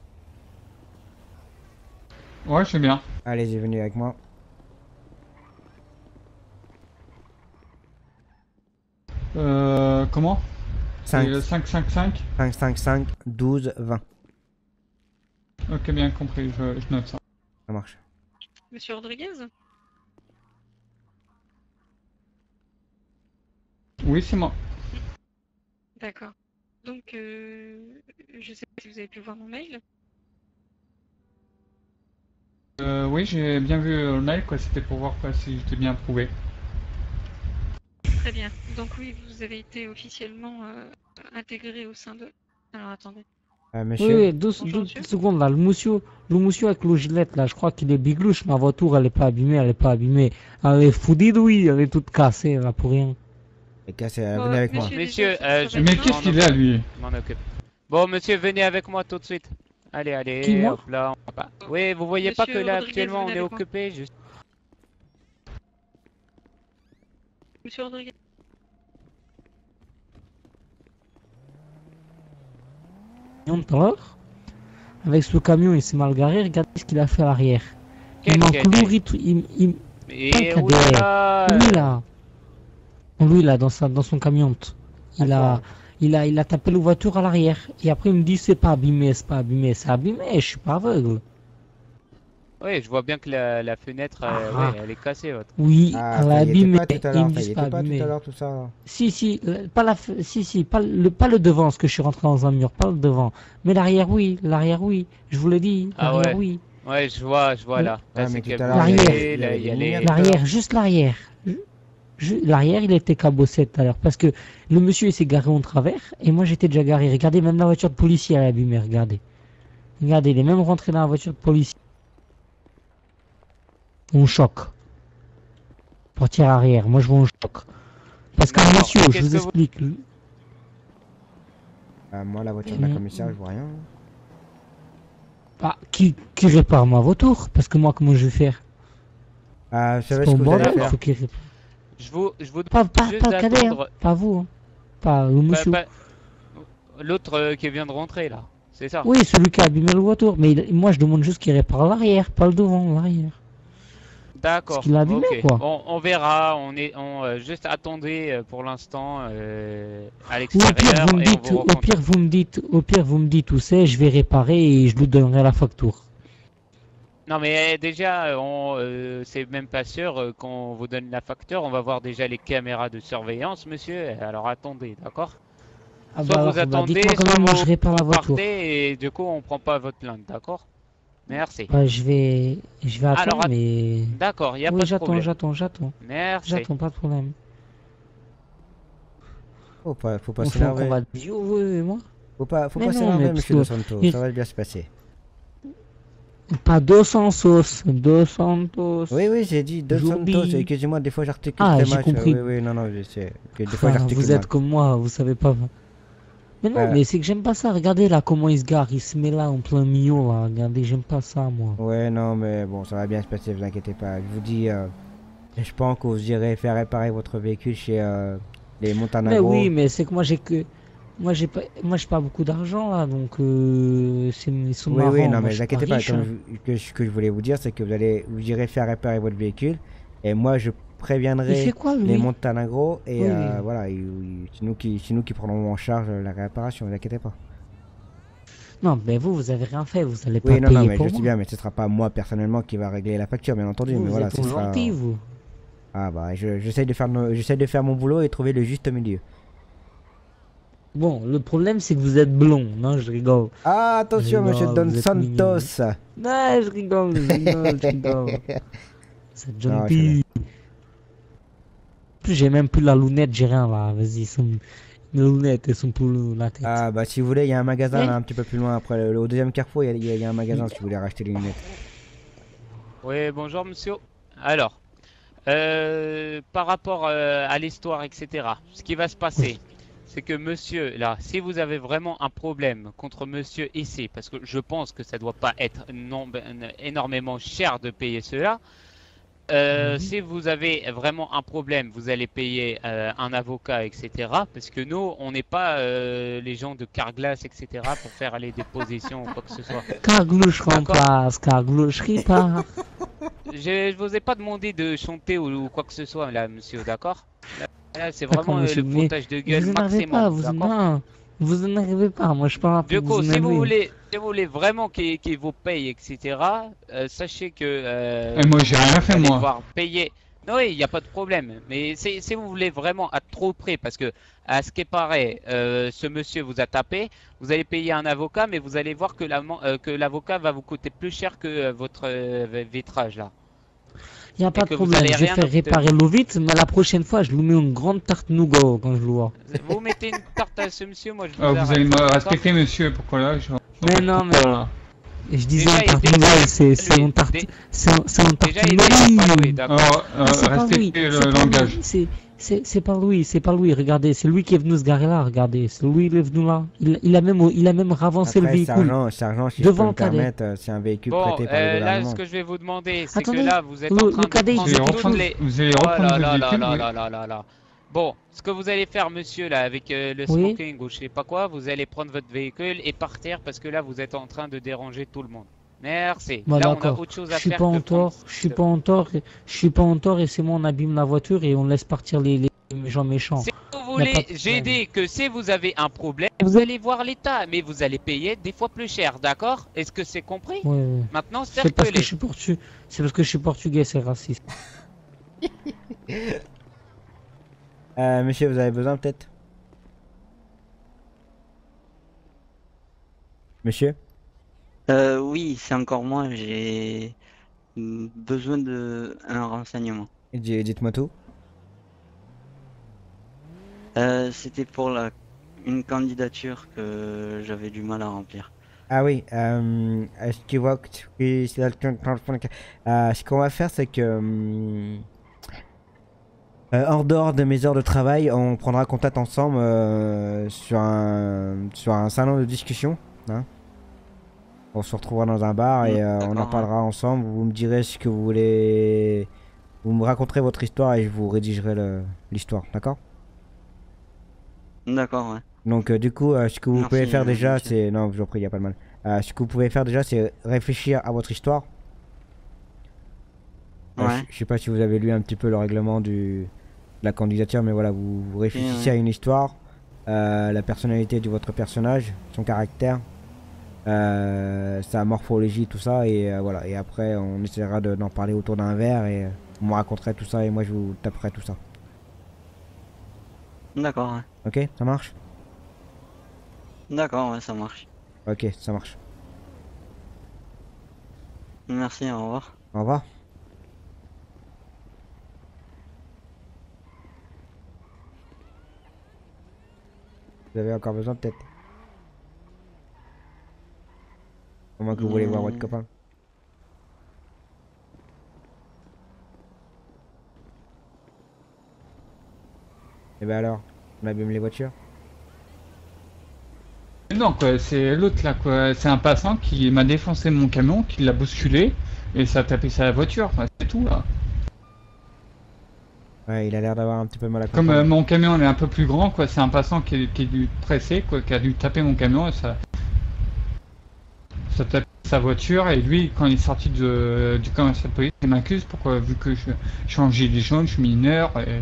Ouais, je sais bien. Allez-y, venez avec moi. Comment? 5, C'est le 555? 5, 5, 5, 12, 20. Ok, bien compris, je note ça. Ça marche. Monsieur Rodriguez? Oui, c'est moi. D'accord. Donc, je sais pas si vous avez pu voir mon mail. Oui, j'ai bien vu le mail, quoi. C'était pour voir quoi, si j'étais bien approuvé. Très bien. Donc oui, vous avez été officiellement intégré au sein de... Alors attendez. Monsieur, Oui, deux Bonjour, monsieur. secondes là. Le monsieur avec le gilet là, je crois qu'il est biglouche. Ma voiture elle est pas abîmée, elle est pas abîmée. Elle est foudée, oui, elle est toute cassée là pour rien. les gars, Oh, venez avec moi. Messieurs, déjà, je Mais m'en qu'est-ce qu'il a, lui? Je m'en occupe. Bon, monsieur, venez avec moi tout de suite. Allez, allez, Qui, moi hop là. On va pas... Oui, vous voyez pas que Monsieur là, Rodriguez, actuellement, on venez est avec moi. occupé. Juste... Monsieur Rodriguez. Tout à l'heure, avec ce camion, il s'est mal garé. Regardez ce qu'il a fait à l'arrière. Il Quel manque camion? lourd, Et Pas oulala, lui là, dans son camion. Il a tapé la voiture à l'arrière. Et après il me dit c'est pas abîmé, c'est pas abîmé, c'est abîmé. Je suis pas aveugle. Oui, je vois bien que la fenêtre, Ah. ouais, elle est cassée. Votre. Oui, Ah, elle ça a y était abîmé. pas tout à Ils l'heure, me ça y disent était pas pas tout abîmé. à l'heure tout ça. Si, pas le devant, parce que je suis rentré dans un mur, pas le devant. Mais l'arrière, oui, je vous l'ai dit, Ah l'arrière, ouais. oui. Ouais, je vois là. Là, Ouais, c'est mais tout qu'elle à l'heure, L'arrière. bougeait, là, il il y y a avait les... une L'arrière, juste l'arrière. L'arrière, il était cabossé tout à l'heure, parce que le monsieur, il s'est garé en travers, et moi, j'étais déjà garé. Regardez, même la voiture de policier, elle est abîmée, regardez. Regardez, il est même rentré dans la voiture de policier. On choque. Portière arrière, moi, je vois un choc. Parce que, D'accord. monsieur, Et je qu'est-ce vous que vous- explique. Moi, la voiture de la commissaire, je vois rien. Ah, qui répare ma voiture? Parce que moi, comment je vais faire? Vous C'est savez pas ce au que vous allez bordel, il faire? faut qu'il répare. Je vous Pas demande juste le cadet, hein. d'attendre... Pas vous, hein. Pas le monsieur. L'autre qui vient de rentrer, là. C'est ça? Oui, celui qui a abîmé la voiture. Mais moi, je demande juste qu'il répare l'arrière, pas le devant, l'arrière. D'accord. Parce qu'il a abîmé, Ok. quoi. On verra. Juste attendez pour l'instant à Ou l'extérieur et on vous au pire, vous me dites où c'est, je vais réparer et je lui donnerai la facture. Non mais déjà, c'est même pas sûr qu'on vous donne la facture. On va voir déjà les caméras de surveillance, monsieur. Alors attendez, d'accord? Ah Soit alors, vous attendez, dites-moi soit comment moi je vous répare la voiture. partez et du coup on prend pas votre plainte, d'accord? Merci. Bah, je vais attendre, Alors, mais... D'accord, il n'y a Oui, pas de problème. j'attends. Merci. J'attends, pas de problème. Faut pas On fait un s'énerver. combat de bio, vous et moi. Faut pas Mais non, s'énerver, mais monsieur parce Dos que- Santos. il- Ça va bien se passer. Pas Dos Santos, Dos Santos. Oui, oui, j'ai dit Dos Jourbi. Santos. Excusez-moi, des fois j'articule Ah, très j'ai mal. compris. Oui, oui, non, non, je sais. Que des fois Ah, j'articule vous êtes mal. comme moi, vous savez pas. Mais non, Euh, mais c'est que j'aime pas ça. Regardez là comment il se gare, il se met là en plein milieu là. Regardez, j'aime pas ça moi. Ouais, non, mais bon, ça va bien se passer, vous inquiétez pas. Je vous dis, je pense que vous irez faire réparer votre véhicule chez les Mais Montanagro. oui, mais c'est que moi j'ai pas beaucoup d'argent là, donc ils sont Oui, oui, marrants. non, Moi mais je vous suis pas inquiétez pas. riche, Comme hein. ce que je voulais vous dire, c'est que vous irez faire réparer votre véhicule. Et moi, je Il fait préviendrai quoi les lui? Montanagro. Et Oui. voilà, c'est nous qui prendrons en charge la réparation, vous inquiétez pas. Non, mais vous avez rien fait, vous allez pas Oui, non, non, payer mais je pour sais moi. bien, mais ce sera pas moi personnellement qui va régler la facture, bien entendu. Mais Vous voilà, êtes ce un sera. gentil, vous. Ah bah, j'essaie de faire mon boulot et trouver le juste milieu. Bon, le problème c'est que vous êtes blond. Non, je rigole. Ah, Je attention, monsieur rigole, Don vous êtes mignon. Santos. Non, je rigole, je rigole, je rigole. Vous êtes Non, je connais. gentil. En plus, j'ai même plus la lunette, j'ai rien là. Vas-y, mes lunettes, elles sont pour la tête. Ah, bah, si vous voulez, il y a un magasin Oui. là un petit peu plus loin. Après, au deuxième carrefour, il y a un magasin si vous voulez racheter les lunettes. Oui, bonjour monsieur. Alors, par rapport à l'histoire, etc., ce qui va se passer, c'est que monsieur, là, si vous avez vraiment un problème contre monsieur ici, parce que je pense que ça doit pas être énormément cher de payer cela, si vous avez vraiment un problème, vous allez payer un avocat, etc. Parce que nous, on n'est pas les gens de Carglass, etc. pour faire les dépositions ou quoi que ce soit. Carglouche D'accord. remplace, Carglouche répare. Je vous ai pas demandé de chanter ou quoi que ce soit là, monsieur, d'accord? Là, c'est D'accord, vraiment monsieur, le mais foutage de gueule vous énervez pas, maximum, d'accord? non, vous énervez pas, moi je parle Du pour vous coup, énerver. si vous voulez vraiment qu'il vous paye, etc., sachez que Et moi, j'ai vous rien fait, allez moi. devoir payer. Non, oui, il n'y a pas de problème. Mais si vous voulez vraiment à trop près, parce que à ce qui paraît, ce monsieur vous a tapé, vous allez payer un avocat, mais vous allez voir que l'avocat va vous coûter plus cher que votre vitrage là. Y a Et pas de que vous problème, allez je vais rien faire réparer obtenir. l'eau vite, mais la prochaine fois je lui mets une grande tarte nougat quand je le vois. Vous mettez une tarte à ce monsieur, moi je Ah, vous vous arrête, allez me d'accord? respecter, monsieur. Pourquoi là? Mais non, mais Voilà. je disais Déjà, une tarte déjà, nouvelle, c'est lui, une tarte, c'est une tarte déjà, il est pas loué, Louis. d'accord? Alors, Ah, c'est pas Louis, respectez c'est le pas langage. Louis, c'est pas Louis, c'est pas Louis, regardez, c'est lui qui est venu se garer là, regardez, c'est lui il est venu là. Il a même ravancé le Après, véhicule sergent, si je peux devant me le cadet. permettre, c'est un véhicule Bon, prêté par le là, gouvernement. ce que je vais vous demander, c'est que Attendez, là, vous êtes en train le de cadet il prendre disait quelque toutes chose. les... Vous allez Oh reprendre là votre là là véhicule, là oui. là là là là. Bon, ce que vous allez faire, monsieur, là, avec le Oui. smoking ou je sais pas quoi, vous allez prendre votre véhicule et partir parce que là, vous êtes en train de déranger tout le monde. Merci. Bon Là, on a d'accord, autre chose je à suis faire pas en que prendre... tort, je suis pas en tort, je suis pas en tort et c'est moi on abîme la voiture et on laisse partir les gens méchants. Si vous Y a pas voulez, de j'ai problème. dit que si vous avez un problème, vous allez voir l'État, mais vous allez payer des fois plus cher, d'accord? Est-ce que c'est compris? Ouais, ouais. Maintenant, C'est parce que circulez. je suis c'est parce que je suis portugais, c'est raciste. Monsieur, vous avez besoin peut-être? Monsieur? Oui, c'est encore moi, j'ai besoin de un renseignement. Dites-moi tout. C'était pour une candidature que j'avais du mal à remplir. Ah oui, ce qu'on va faire, c'est que hors dehors de mes heures de travail, on prendra contact ensemble sur un salon de discussion. Hein. On se retrouvera dans un bar et on en D'accord, parlera ensemble. Vous me direz ce que vous voulez. Vous me raconterez votre histoire et je vous rédigerai l'histoire, d'accord? D'accord, ouais. Donc du coup, ce que vous Merci, pouvez faire déjà, monsieur. c'est... Non, je vous en prie, y a pas de mal. Ce que vous pouvez faire déjà, c'est réfléchir à votre histoire. Ouais. Je sais pas si vous avez lu un petit peu le règlement de la candidature, mais voilà, vous réfléchissez ouais. à une histoire, la personnalité de votre personnage, son caractère, sa morphologie, tout ça, et voilà. Et après, on essaiera d'en parler autour d'un verre et vous me raconterez tout ça et moi je vous taperai tout ça. D'accord, ouais. Ok, ça marche? D'accord, ouais, ça marche. Ok, ça marche. Merci, au revoir. Au revoir. Vous avez encore besoin peut-être? Au moins que vous voulez voir votre copain. Et ben alors, on abîme les voitures. Non, quoi, c'est l'autre là, quoi. C'est un passant qui m'a défoncé mon camion, qui l'a bousculé, et ça a tapé sa voiture, quoi. C'est tout là. Ouais, il a l'air d'avoir un petit peu mal à Comme comprendre. mon camion est un peu plus grand, quoi, c'est un passant qui est dû presser, quoi, qui a dû taper mon camion, et ça tape sa voiture, et lui, quand il est sorti du commissariat de police, il m'accuse, pourquoi, vu que je suis en gilet jaune, je suis mineur, et...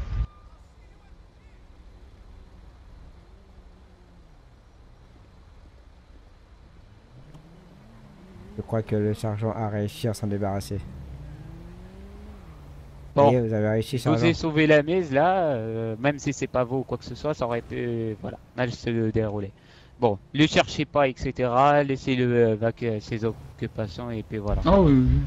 Je crois que le sergent a réussi à s'en débarrasser. Bon, Et vous avez réussi, je vous sergent. ai sauvé la mise là, même si c'est pas vous ou quoi que ce soit, ça aurait pu, voilà, mal se dérouler. Bon, le cherchez pas, etc. Laissez-le avec ses occupations et puis voilà. Oh, oui, oui.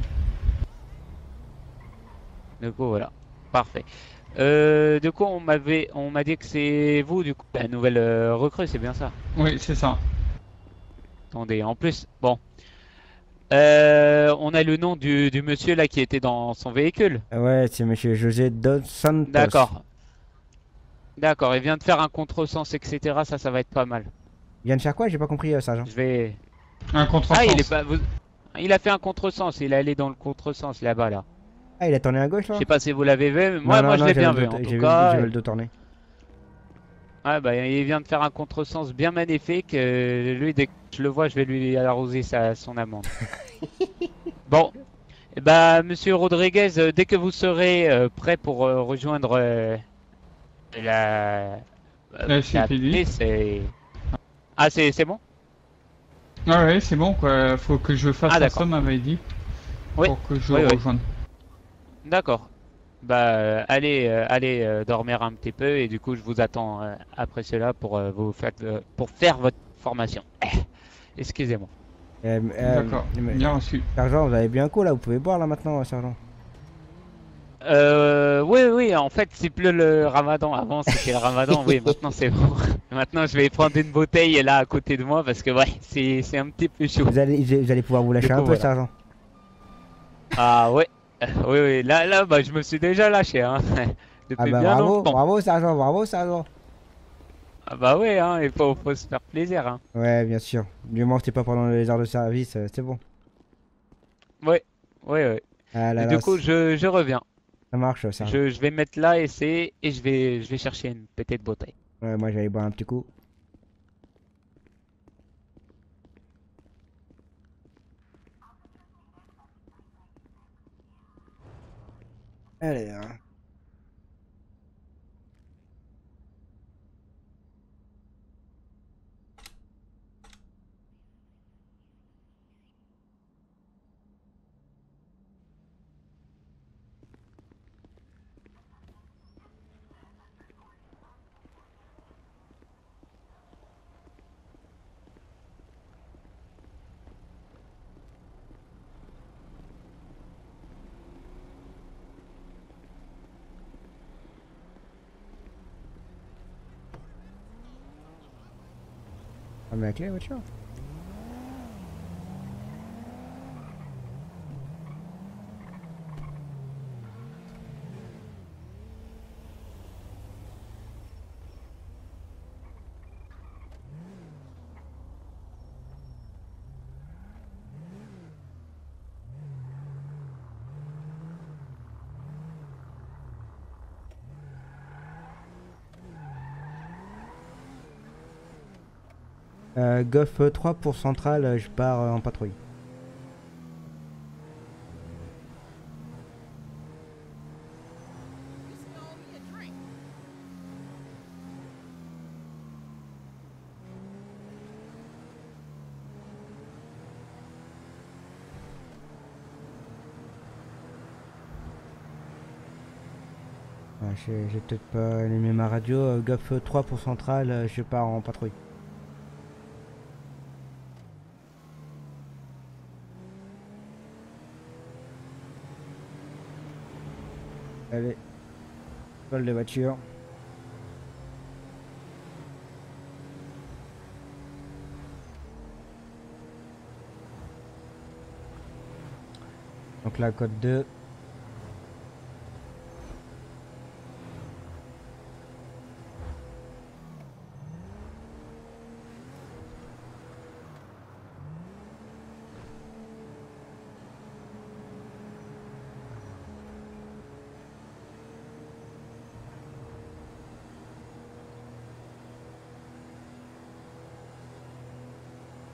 Du coup, voilà, parfait. Du coup, on m'a dit que c'est vous, du coup, la nouvelle recrue, c'est bien ça. Oui, c'est ça. Attendez, en plus, bon, on a le nom du monsieur là qui était dans son véhicule. Ouais, c'est monsieur José Dos Santos. D'accord. D'accord, il vient de faire un contresens, etc. Ça va être pas mal. Il vient de faire quoi? J'ai pas compris, sergent. Je vais. Un contresens. Ah, il est pas. Il a fait un contresens. Il est allé dans le contresens là-bas là. Ah, il a tourné à gauche, là? Je sais pas si vous l'avez vu, mais Non, moi, non, moi je non, l'ai bien j'avais vu le dos- en tout j'avais- cas. j'avais le dos tourné. Ah bah il vient de faire un contresens bien magnifique. Lui, dès que je le vois, je vais lui arroser son amende. Bon, et bah Monsieur Rodriguez, dès que vous serez prêt pour rejoindre la La CPD. police, ah c'est bon? Ah ouais, c'est bon, quoi. Faut que je fasse Ah, la d'accord. somme, m'avait dit, Oui. pour que je Oui, oui. rejoigne. D'accord. Bah allez dormir un petit peu et du coup je vous attends après cela pour pour faire votre formation. Excusez-moi. D'accord, bien reçu. Sergent, vous avez bien un coup, là, vous pouvez boire, là, maintenant, sergent. Oui, en fait, c'est plus le ramadan. Avant, c'était le ramadan. Oui, maintenant, c'est bon. Maintenant, je vais prendre une bouteille là à côté de moi parce que, ouais, c'est un petit peu chaud. Vous allez pouvoir vous lâcher Du un coup, peu, voilà. sergent. Ah, ouais. Oui, là, bah, je me suis déjà lâché, hein. Ah Depuis bah bien bravo, longtemps. bravo, sergent, bravo, sergent. Ah, bah, ouais, hein, il faut se faire plaisir, hein. Ouais, bien sûr. Du moment que c'était pas pendant les heures de service, c'est bon. Ouais. Ah là Et là, du coup, je reviens. ça marche, sergent. Je vais mettre là et je vais chercher une petite bouteille. Ouais, moi, j'allais boire un petit coup. Allez, hein. Ah, mais la clé, voiture. Golf 3 pour centrale, je pars en patrouille. Ah, j'ai peut-être pas allumé ma radio. Golf 3 pour centrale, je pars en patrouille. Allez, vol de voiture. Donc là, code 2. .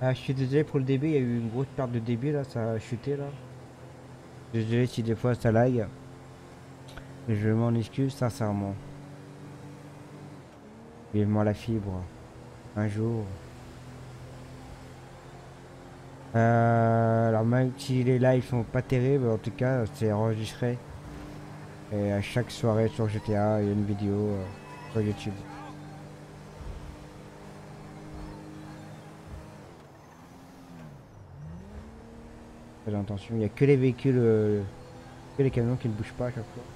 Ah, je suis désolé pour le débit, il y a eu une grosse perte de débit là, ça a chuté là. Désolé si des fois ça lag. Je m'en excuse sincèrement. Vivement la fibre. Un jour. Alors même si les lives sont pas terribles, en tout cas c'est enregistré. Et à chaque soirée sur GTA, il y a une vidéo sur YouTube. Faites attention, il n'y a que les véhicules, que les camions qui ne bougent pas à chaque fois.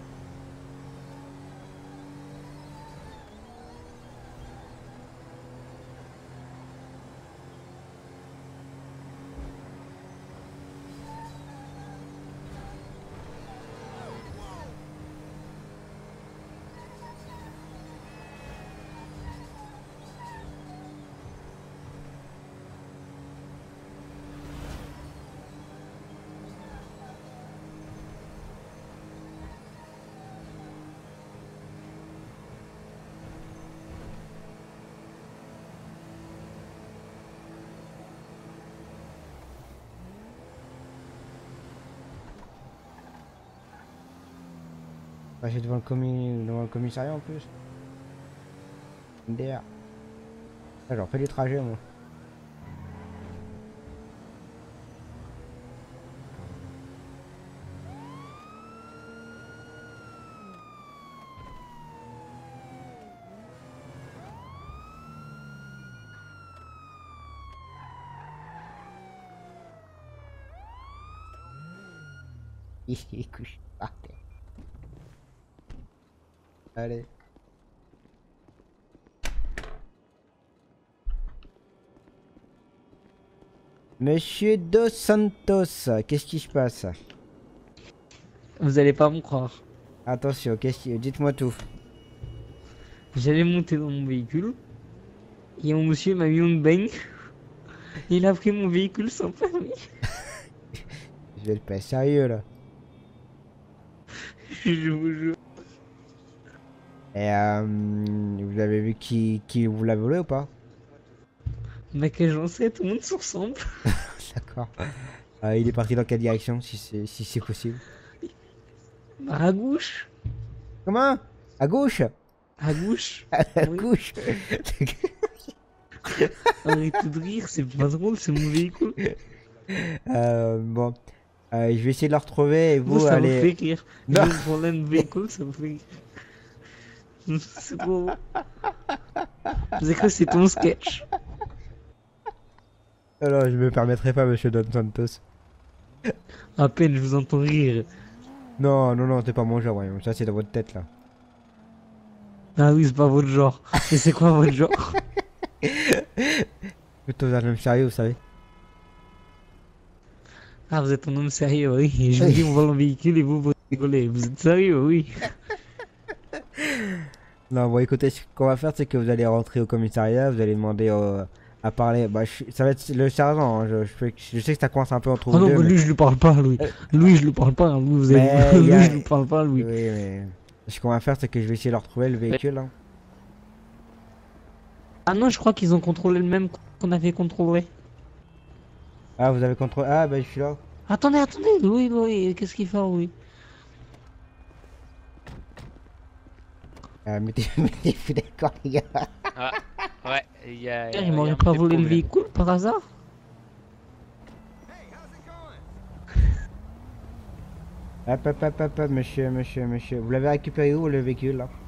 Passer devant le commissariat en plus. MDR. Ah, j'en fais des trajets moi. Il est couché par terre. Allez. Monsieur Dos Santos, qu'est-ce qui se passe? Vous allez pas me croire. Attention, dites-moi tout. J'allais monter dans mon véhicule. Et mon monsieur m'a mis une baigne. Il a pris mon véhicule sans permis. Je vais le pas sérieux là. Je vous jure. Et vous avez vu qui vous l'a volé ou pas? Mais que j'en sais, tout le monde se ressemble. D'accord. Il est parti dans quelle direction si c'est possible? À gauche. Comment? À gauche? À gauche. À Oui. gauche. Arrêtez de rire, c'est pas drôle, c'est mon véhicule. Bon. Je vais essayer de le retrouver et vous Moi, ça allez... me fait rire. Non. J'ai un problème de véhicule, ça me fait rire. C'est trop. J'ai cru que c'était ton sketch. Alors, je me permettrai pas, monsieur Don Santos. À peine je vous entends rire. Non, non, non, c'est pas mon genre, voyons. Ça, c'est dans votre tête, là. Ah oui, c'est pas votre genre. Et c'est quoi votre genre? Plutôt un homme sérieux, vous savez. Ah, vous êtes un homme sérieux, oui. Et je vous dis, on vole un véhicule et vous rigolez. Vous êtes sérieux, oui. Non, bon, écoutez, ce qu'on va faire, c'est que vous allez rentrer au commissariat, vous allez demander à parler. Bah, ça va être le sergent, hein. Je sais que ça coince un peu entre Oh vous non, deux. mais Mais... lui, je lui parle pas, lui. Lui, je lui parle pas. Lui, vous avez... Mais lui, y a- je lui parle pas, lui. Oui, mais... Ce qu'on va faire, c'est que je vais essayer de le retrouver, le véhicule. Hein. Ah non, je crois qu'ils ont contrôlé le même qu'on avait contrôlé. Ah, vous avez contrôlé. Ah, bah, je suis là. Attendez, attendez. Oui, oui. Qu'est-ce qu'il fait, oui? Mettez-vous d'accord, les gars. Ah, ouais, il y a. Il m'aurait pas volé le véhicule par hasard? Hop, monsieur. Vous l'avez récupéré où, le véhicule, là?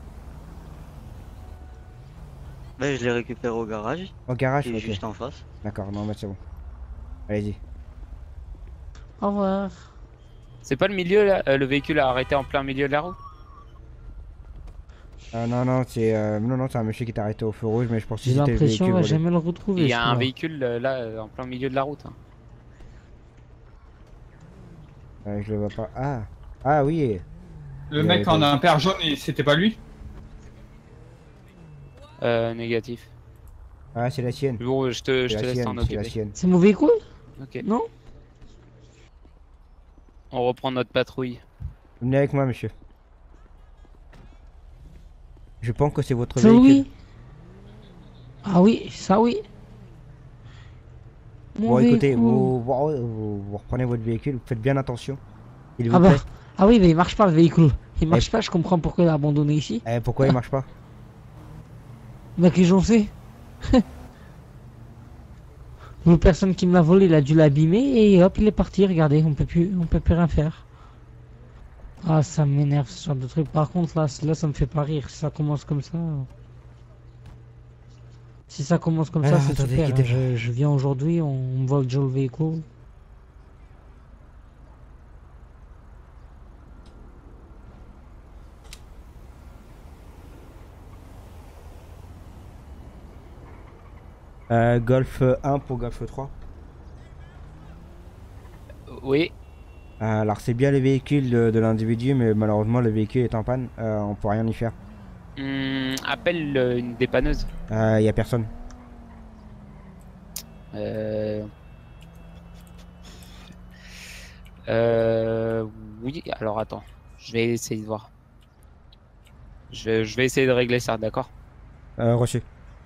Ben, je l'ai récupéré au garage, Au garage, qui est ok. juste en face. D'accord, non, bah, c'est bon. Allez-y. Au revoir. C'est pas le milieu là, le véhicule a arrêté en plein milieu de la route. Non, c'est un monsieur qui est arrêté au feu rouge, mais je pense que J'ai c'était le l'impression véhicule qu'on va volé. jamais le retrouver. Il y a ce un coup-là. véhicule là en plein milieu de la route. Hein. Je le vois pas. Ah oui. Le Il mec avait en a un père jaune et c'était pas lui? Négatif. Ah, c'est la sienne. Bon, je te C'est la laisse t'en sienne, c'est la occuper. sienne. C'est mon véhicule? Ok. Non? On reprend notre patrouille. Venez avec moi, monsieur. Je pense que c'est votre Ça véhicule. oui. Ah oui, ça oui. Mon Bon, écoutez, véhicule. vous reprenez votre véhicule, vous faites bien attention. S'il vous Ah bah, plaît. ah oui, mais il marche pas le véhicule. Il marche pas, je comprends pourquoi il a abandonné ici. Pourquoi il marche pas? Bah, que j'en sais. La personne qui me l'a volé, il a dû l'abîmer et hop, il est parti. Regardez, on peut plus rien faire. Ah, ça m'énerve ce genre de truc. Par contre, là, ça me fait pas rire. Si ça commence comme ça. Si ça commence comme ça, Alors, c'est attendez, super. Hein. quittez. Je viens aujourd'hui, on me vole déjà le véhicule. Golf 1 pour Golf 3. Oui. Alors c'est bien le véhicule de l'individu, mais malheureusement le véhicule est en panne, on peut rien y faire. Appelle une dépanneuse. Y a personne. Oui, alors attends. Je vais essayer de voir. Je vais essayer de régler ça, d'accord? Reçu.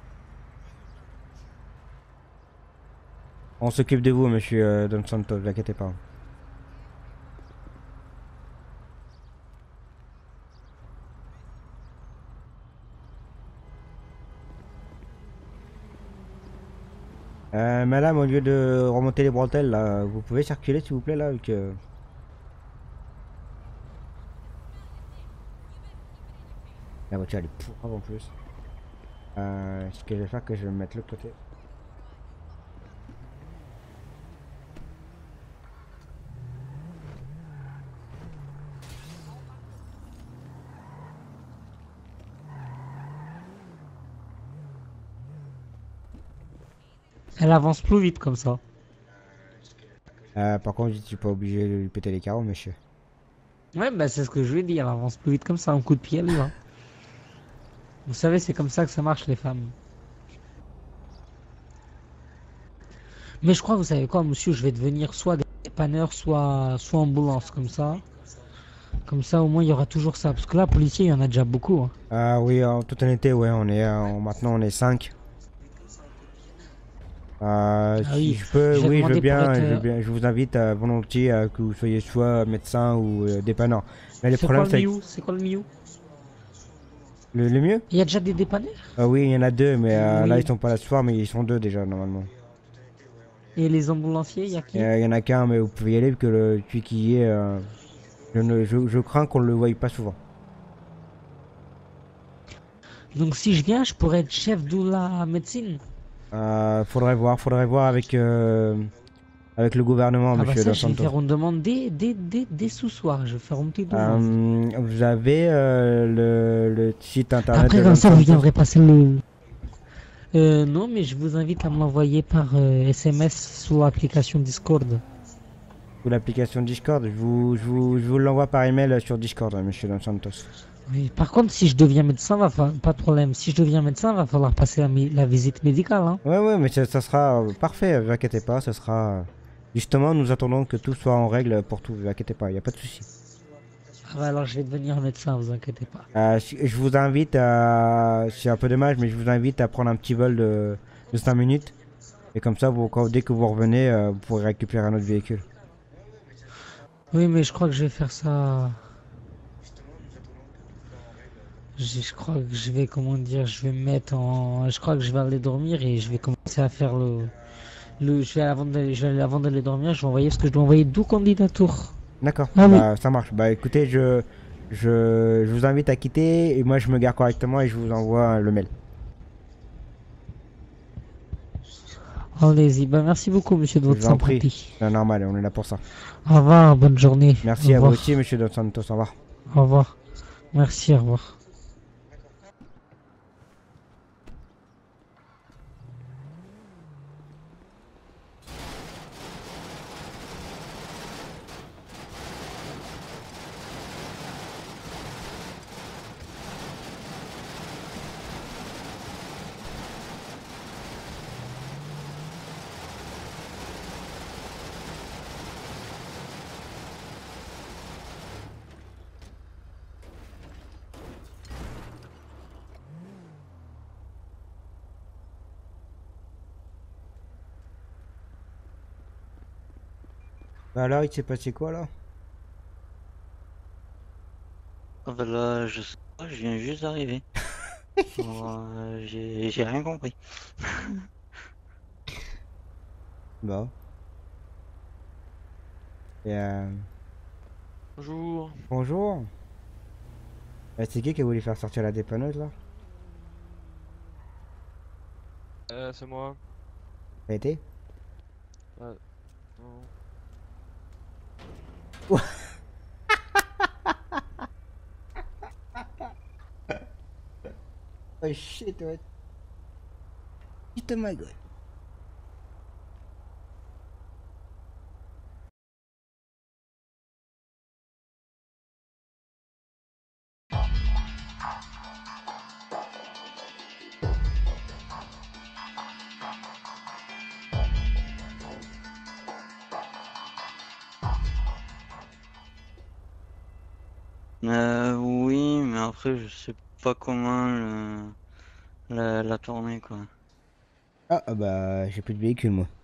On s'occupe de vous, monsieur Don Santos, vous inquiétez pas. Madame, au lieu de remonter les bretelles, là, vous pouvez circuler s'il vous plaît là avec, La voiture elle est pourrave en plus. Ce que je vais faire, que je vais me mettre de l'autre côté. Elle avance plus vite comme ça. Par contre, je suis pas obligé de lui péter les carreaux, monsieur. Ouais, bah c'est ce que je lui ai dit. Elle avance plus vite comme ça. Un coup de pied, elle y va. Vous savez, c'est comme ça que ça marche, les femmes. Mais je crois, vous savez quoi, monsieur, je vais devenir soit dépanneur, soit ambulance, comme ça. Comme ça, au moins, il y aura toujours ça. Parce que là, policier, il y en a déjà beaucoup. Hein. Ah oui, en toute honnêteté, ouais, maintenant on est 5. Si oui, je peux, j'ai oui, demandé pour être, je vous invite volontiers que vous soyez soit médecin ou dépanneur. Mais le C'est problème, quoi c'est le mieux? C'est quoi le mieux? le mieux? Il y a déjà des dépanneurs? Oui, il y en a 2, mais là Oui. ils sont pas là ce soir, mais ils sont 2 déjà normalement. Et les ambulanciers, il y a qui? Il y en a qu'un, mais vous pouvez y aller, que celui qui y est, je crains qu'on le voie pas souvent. Donc si je viens, je pourrais être chef de la médecine. Faudrait voir avec le gouvernement, Ah bah monsieur ça, Dos je vais Santos. faire une demande dès ce soir. Je vais faire une petite demande. Vous avez le site internet Après, de comme Dos ça, je Santos? viendrai passer le... non, mais je vous invite à me l'envoyer par SMS sur l'application Discord. Sous l'application Discord, je vous l'envoie par email sur Discord, monsieur Dos Santos. Oui, par contre, si je deviens médecin, pas de problème. Si je deviens médecin, va falloir passer la visite médicale. Hein. Ouais, mais ça sera parfait, vous inquiétez pas, ça sera... Justement, nous attendons que tout soit en règle pour tout, vous inquiétez pas, il n'y a pas de souci. Ah bah alors, je vais devenir médecin, vous inquiétez pas. Je vous invite à... C'est un peu dommage, mais je vous invite à prendre un petit vol de 5 minutes. Et comme ça, dès que vous revenez, vous pourrez récupérer un autre véhicule. Oui, mais je crois que je vais faire ça... Je crois que je vais, comment dire, je vais me mettre en... Je crois que je vais aller dormir et je vais commencer à faire avant d'aller dormir, je vais envoyer ce que je dois envoyer 12 candidatures. D'accord, Ah oui. ça marche. Bah écoutez, je vous invite à quitter et moi je me gare correctement et je vous envoie le mail. Allez-y, bah merci beaucoup monsieur de Je votre vous en prie, sympathie. c'est normal, on est là pour ça. Au revoir, bonne journée. Merci Au à vous revoir. aussi, monsieur Dos Santos, au revoir. Au revoir. Merci, au revoir. Bah alors, il s'est passé quoi là? Ah bah là, je sais pas, je viens juste d'arriver. Alors, j'ai rien compris. Bah. Et Bonjour. bonjour. C'est qui a voulu faire sortir la dépanneuse là? C'est moi. Ça a été? Non. Oh shit, ouais. Shit, oh my god. Oui, mais après, je sais pas comment la tourner, quoi. Ah, bah, j'ai plus de véhicule moi.